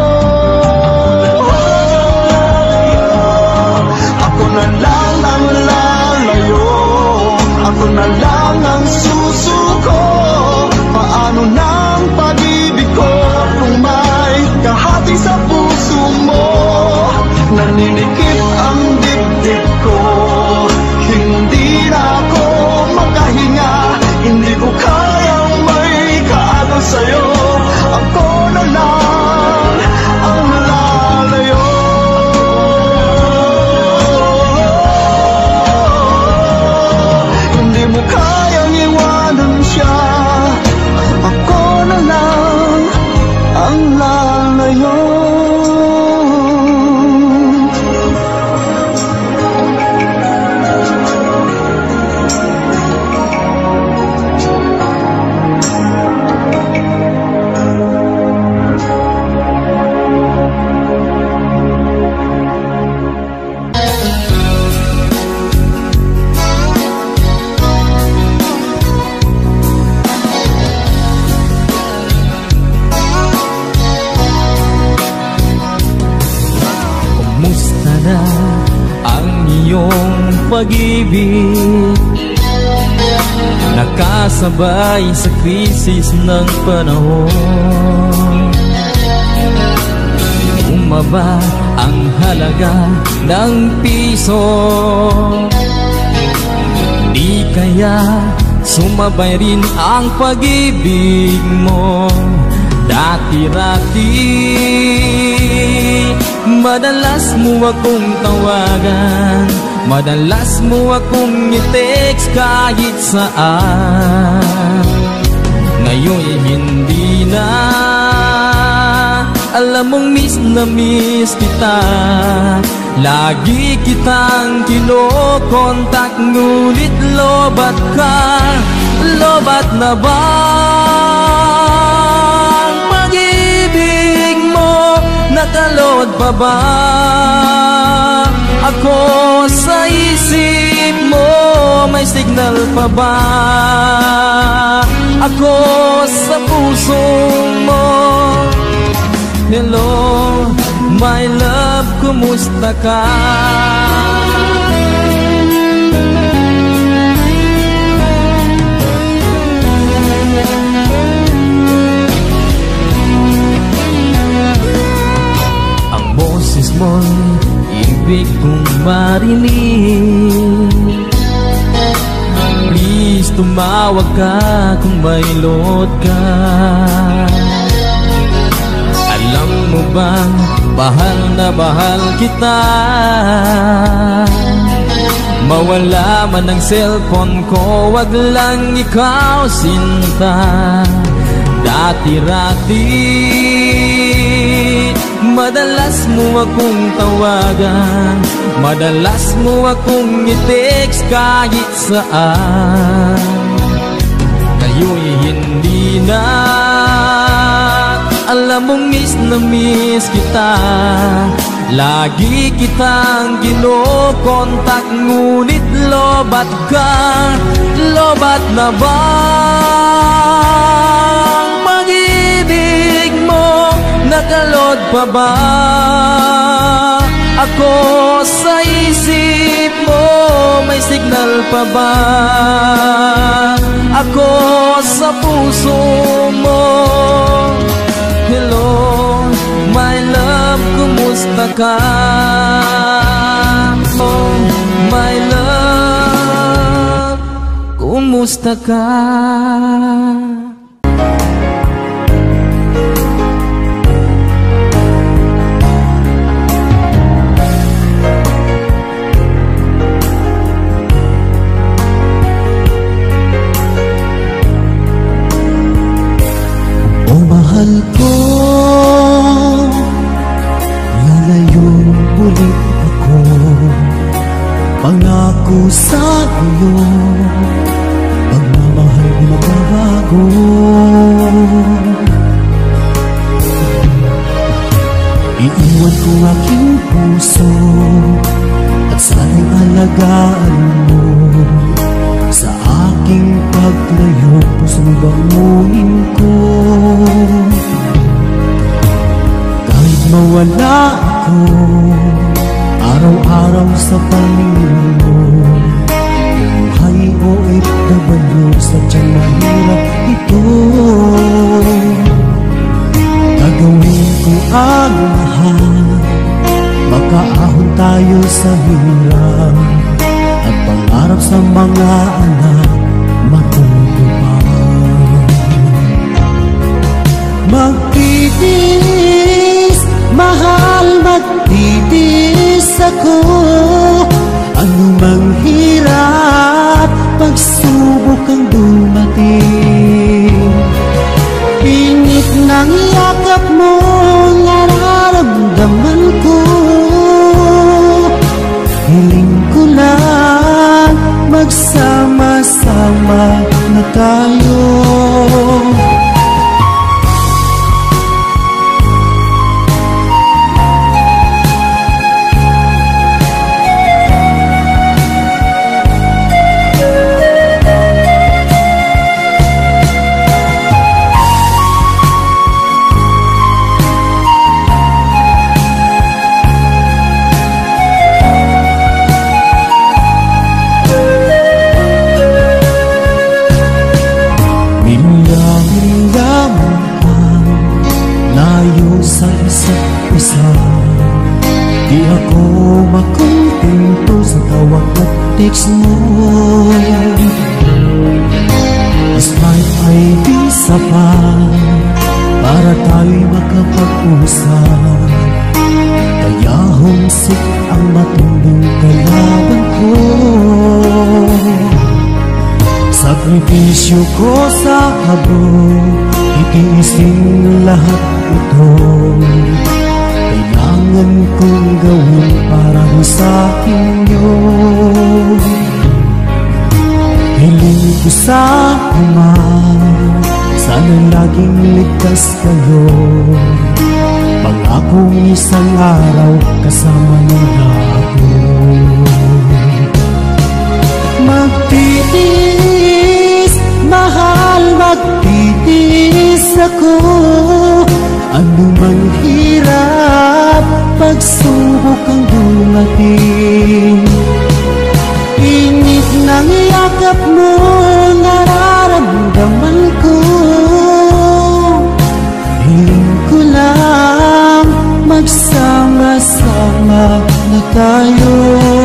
Ako na lang ang lalayo, ako na lang ang susuko. Paano nang pag-ibig ko kung may kahati sa puso mo? Naninikip ang dibdib ko, hindi na ako makahinga. Hindi ko kayang may kaagaw sa'yo. Ako na lang ang lalayo. Hindi mo kayang iwanan siya. Ako na lang ang lalayo. Pag-ibig nakasabay sa krisis ng panahon. Bumaba ang halaga ng piso. Di kaya sumabay rin ang pag-ibig mo. Dati-dati madalas mo akong tawagan, madalas mo akong i-text kahit saan. Ngayon hindi na, alam mong miss na miss kita. Lagi kitang kinokontak, ngunit lobat ka. Lobat na ba ang pag-ibig mo? Nakaload pa ba ako sa isip mo? May signal pa ba ako sa puso mo? Hello, my love, kumusta ka? Ang boses mo'y ibig kong marinig. Please, tumawag ka kung may load ka. Alam mo bang bahal na bahal kita? Mawala man ang cellphone ko, wag lang ikaw sinta. Dati-rati Madalas mo akong tawagan, madalas mo akong i-text kahit saan. Ngayon'y hindi na, alam mong miss na miss kita. Lagi kitang kinokontak, ngunit lobat ka. Lobat na bang pag-ibig mo? Nakalod pa ba ako sa isip mo? May signal pa ba ako sa puso mo? Hello, my love, kumusta ka? Oh, my love, kumusta ka? Mahal ko, lalayong ulit ako. Pangako sa iyo, pagmamahal di magbabago. Iiwan ko aking puso at sana'y alagaan mo. Sa aking paglayo, pusong bangunin ko. Kahit mawala ako araw-araw sa pangingin mo. Buhay o OFW, sadyang mahirap ito. Gagawin ko ang lahat, makaahon tayo sa hirap. At pangarap sa mga anak matutupad. Magtitiis, mahal, magtitiis ako. Anumang hirap, pagsubok ang dumating. Init ng yakap mo, nararamdaman ko. Hiling ko lang, magsama-sama na tayo. Di ako makontento sa tawag at text mo. Despite ay di sapat para tayo'y makapag-usap. Kaya homesick ang matinding kalaban ko. Sakripisyo ko sa habog, itiisin lahat ito. Kailangan kong gawin para sa inyo. Hiling ko sa Ama, sana laging ligtas kayo. Pangakong isang araw kasama niyo ako. Magtitiis, mahal, magtitiis ako. Anumang hirap, pagsubok ang dumating. Init ng yakap mo, nararamdaman ko. Hiling ko lang, magsama-sama na tayo.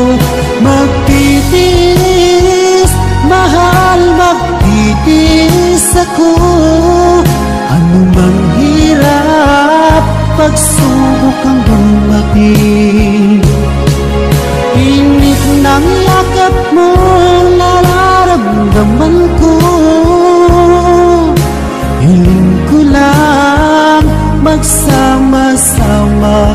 Magtitiis, mahal, magtitiis ako. Anumang hirap, pagsubok ang dumating. Init ng yakap mo, nararamdaman ko. Hiling ko lang, magsama-sama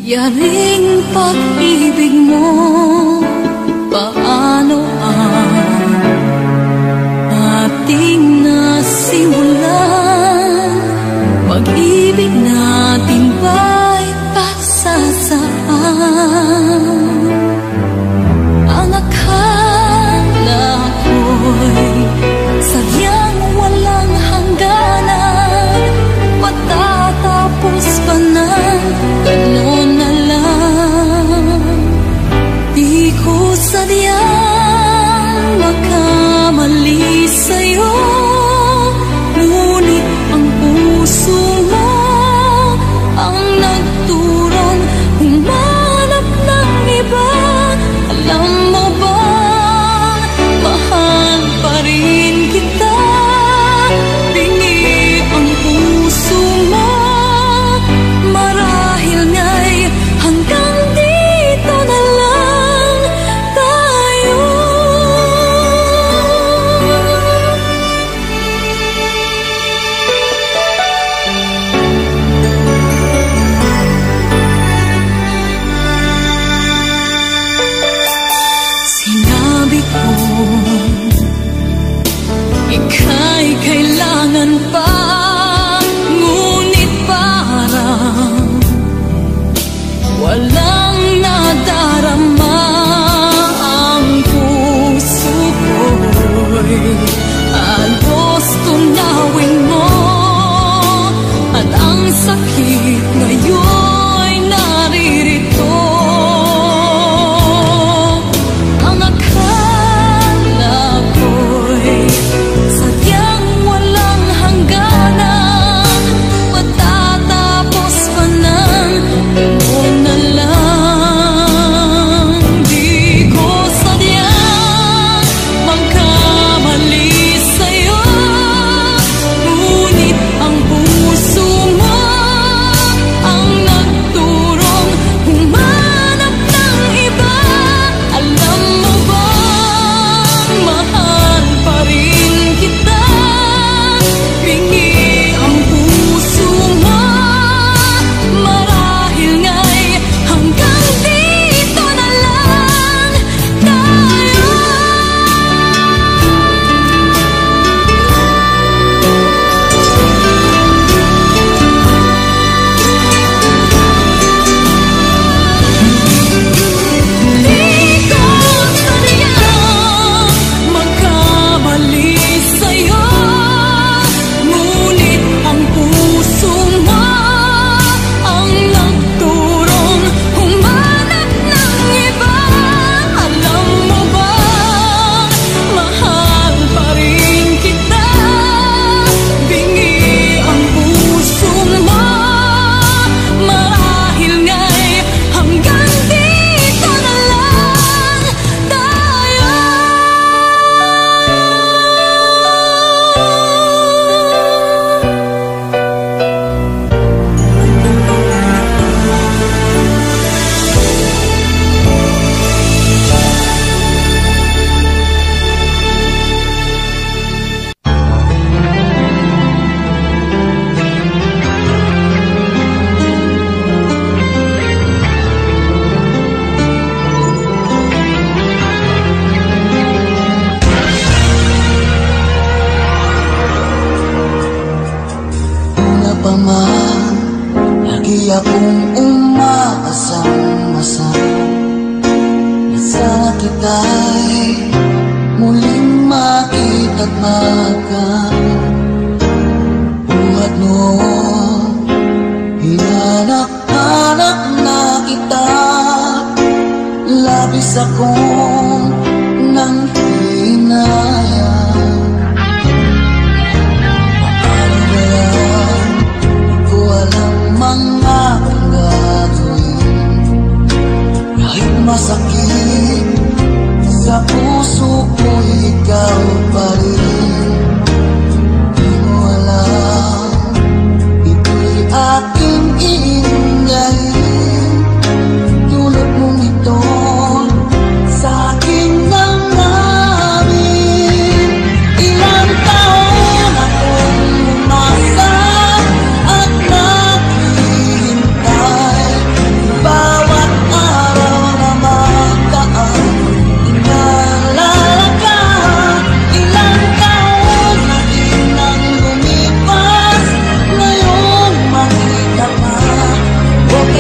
Yaring pag-ibig mo, paano ang ating nasimulan? Pag-ibig natin ba'y pasasaan? Ang akala ko'y sadyang walang hangganan, matatapos pa na gano'n na lang. Di ko sadyang makamali sa'yo, ngunit ang puso mo ang nagturong humanap ng iba. Alam mo ba, mahal pa rin kita. Bingi ang puso mo, marahil nga'y hanggang dito na lang tayo. Sinabi ko, ika'y kailangan pa, ngunit parang walang nadarama ang puso ko'y halos tunawin mo, at ang sakit ngayon'y naririto. Ang akala ko'y sadyang walang hangganan, matatapos pa ng gano'n na lang. Di ko sadyang magkamali sa'yo, ngunit ang puso mo ang nagturong humanap ng iba. Alam mo ba, mahal pa rin kita. Bingi ang puso mo, marahil nga'y hanggang dito na lang tayo. Di ko sadyang magkamali sa'yo, ngunit ang puso mo ang nagturong humanap ng iba. Alam mo ba, mahal pa rin kita. Bingi ang puso mo, marahil nga'y hanggang dito na lang tayo. Una pa man, lagi akong umaasang-asang na sana kita'y muling makita't buhat noon, hinanak-hanak na kita. Labis akong nang hinayang, paano ba yan? Di ko alam mga gagawin. Kahit masakit sa puso ko, ikaw pa rin. Di mo alam, ito'y aking iingayin. Tulad mong ito sa aking nangamin. Ilang taon akong umasa at naghihintay,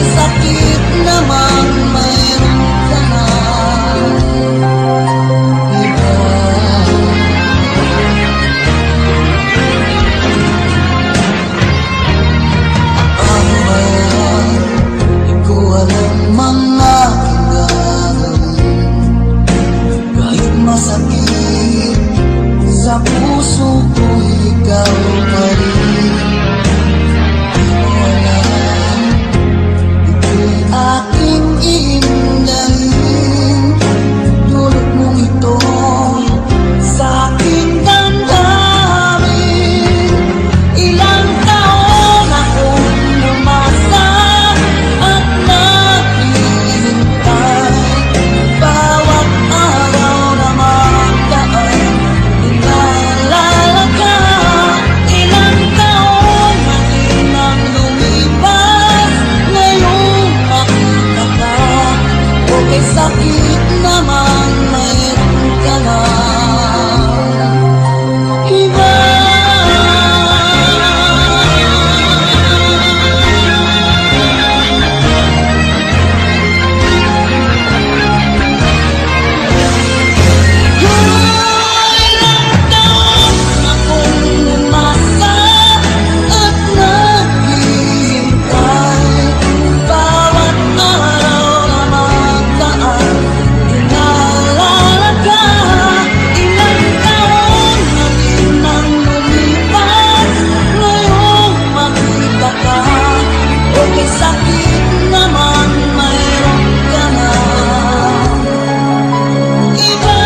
sakit naman mayroon ka na iba. Ang bayan, di ko alam mga gagawin. Kahit masakit sa puso ko, ikaw pa rin. Aking iindahin, dulot mong ito sa aking damdamin. Ilang taon akong umasa at naghihintay. Bawat araw na magdaan, inaalala ka. Ilang taon na din ang lumipas, ngayon makita ka. Okay, sakit naman mayroon ka na iba. Ilang taon akong umasa at naghihintay. Bawat araw na magdaan, inaalala ka. Ilang taon na din ang lumipas, ngayon makita ka. Okay, sakit naman mayroon ka na iba.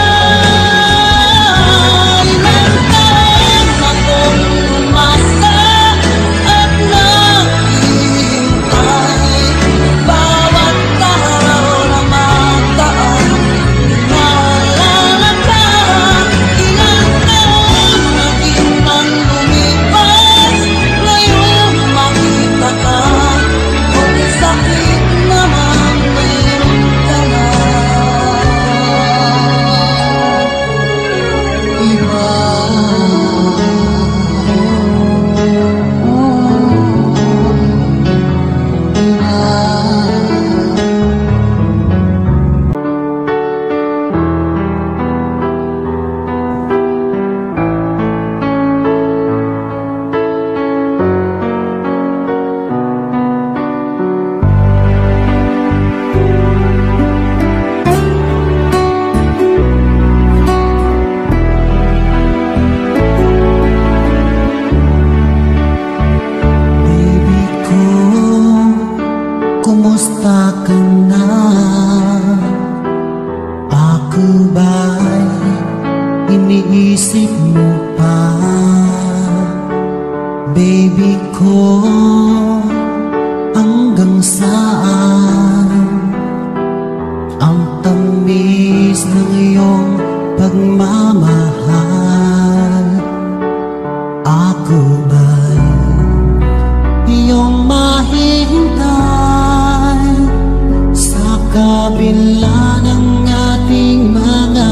Ilang taon akong umasa at naghihintay. Bawat araw na magdaan, inaalala ka. Ilang taon na din ang lumipas, ngayon makita ka. Okay, sakit naman mayroon ka na iba. Baby ko, kumusta ka na? Ako ba'y iniisip mo pa? Baby ko, hanggang saan ang tamis ng iyong pagmamahal? Ako ba'y iyong mahihintay sa kabila ng ating mga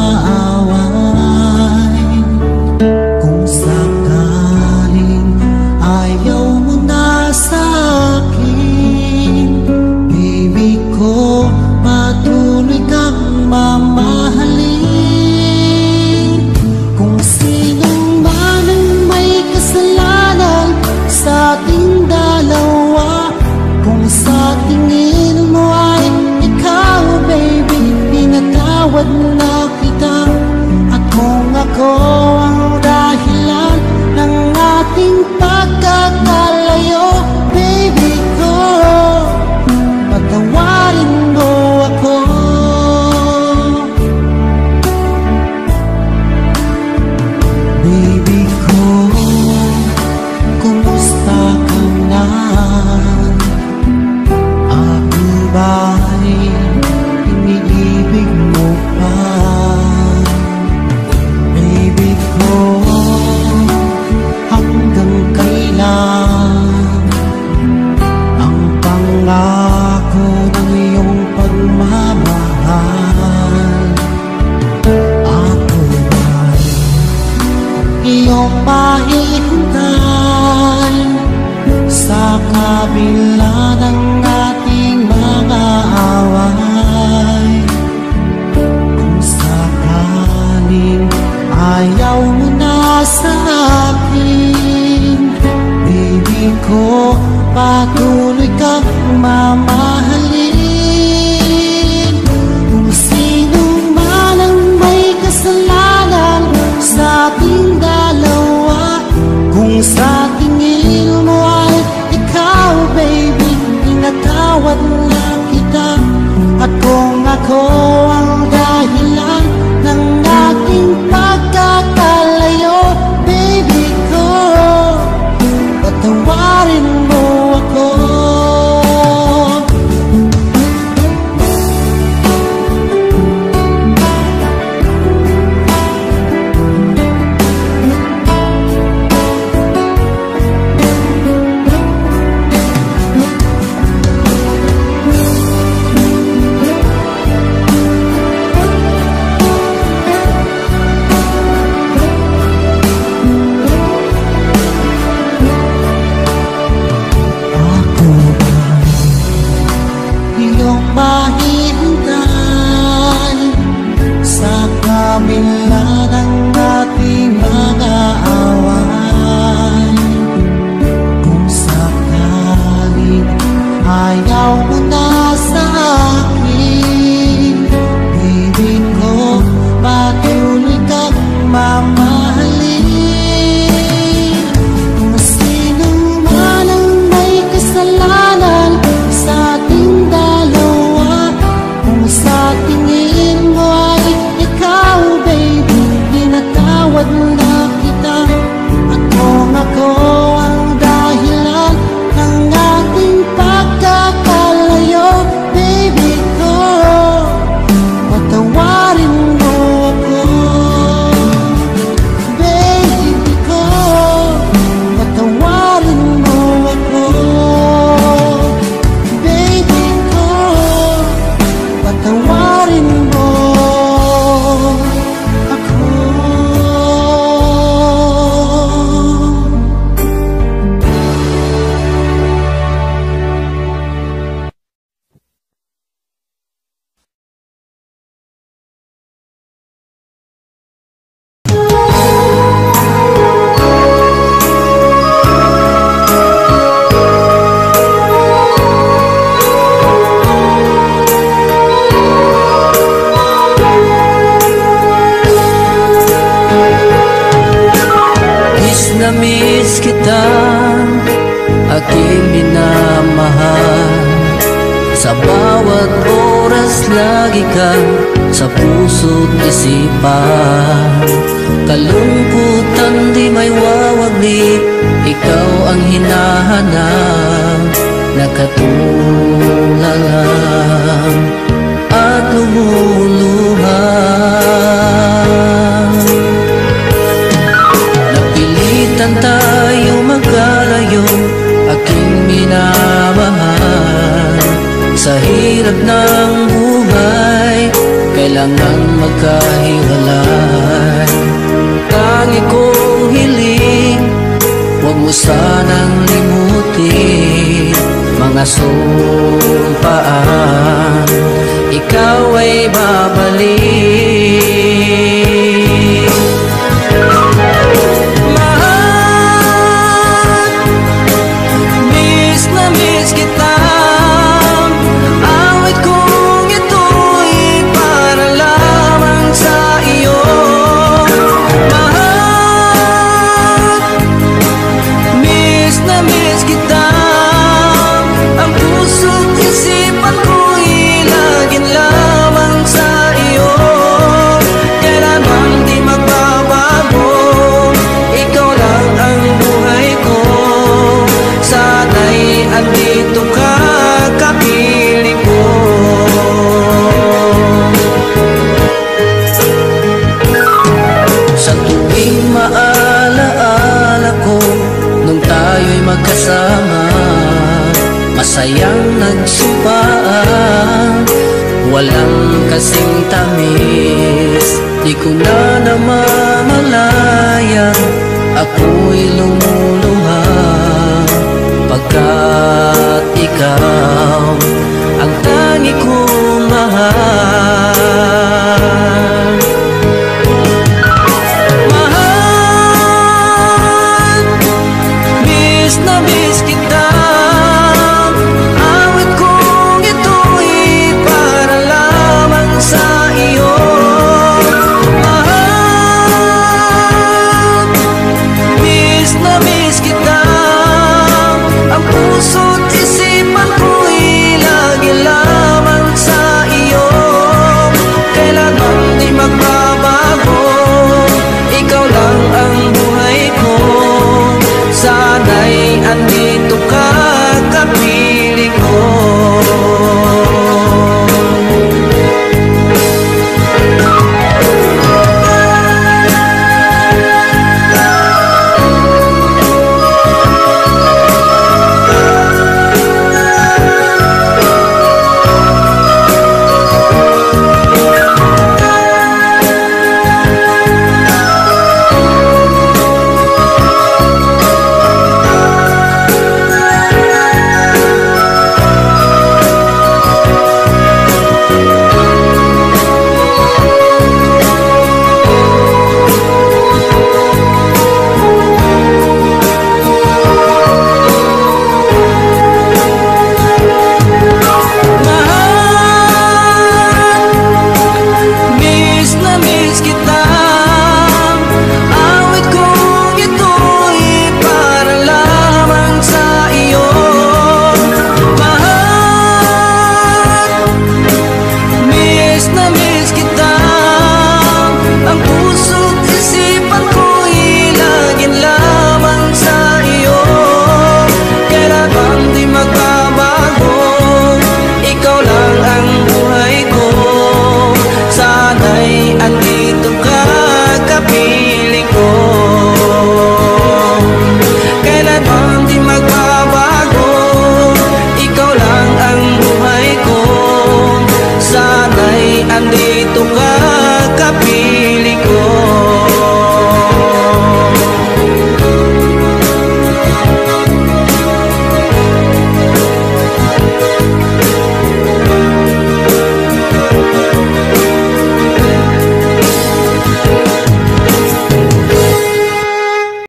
away? Kung sakaling ayaw mo na sa akin, baby ko, patuloy kang mamahalin. Kung sinong man ang may kasalanan sa ating dalawa, kung sa tingin mo ay ikaw, baby, Pinatawad na kita. At kung ako ang dahilan ng aking pagkakalayo, baby ko, patawarin mo ako. Miss kita, aking minamahal. Sa bawat oras lagi ka sa puso't isipan. Kalungkutan di may wawaglit, ikaw ang hinahanap. Nakatulala at lumuluha. Napilitan tayo magkalayo, aking minamahal. Sa hirap ng buhay, kailangan magkahiwalay. Tangi kong hiling, huwag mo sanang limutin mga sumpaan, ikaw ay babalik. Mahal, miss na miss kita. Awit kong ito'y para lamang sa iyo. Mahal, miss na miss kita. Ang puso't isipan ko'y laging lamang sa iyo. Kailanman di magbabago, ikaw lang ang buhay ko. Sana'y andito ka, kapiling ko. Sa tuwing maalaala ko nung tayo'y magkasama, masayang nagsumpaan, walang kasing tamis. Di ko na namamalayan, ako'y lumuluha pagkat ikaw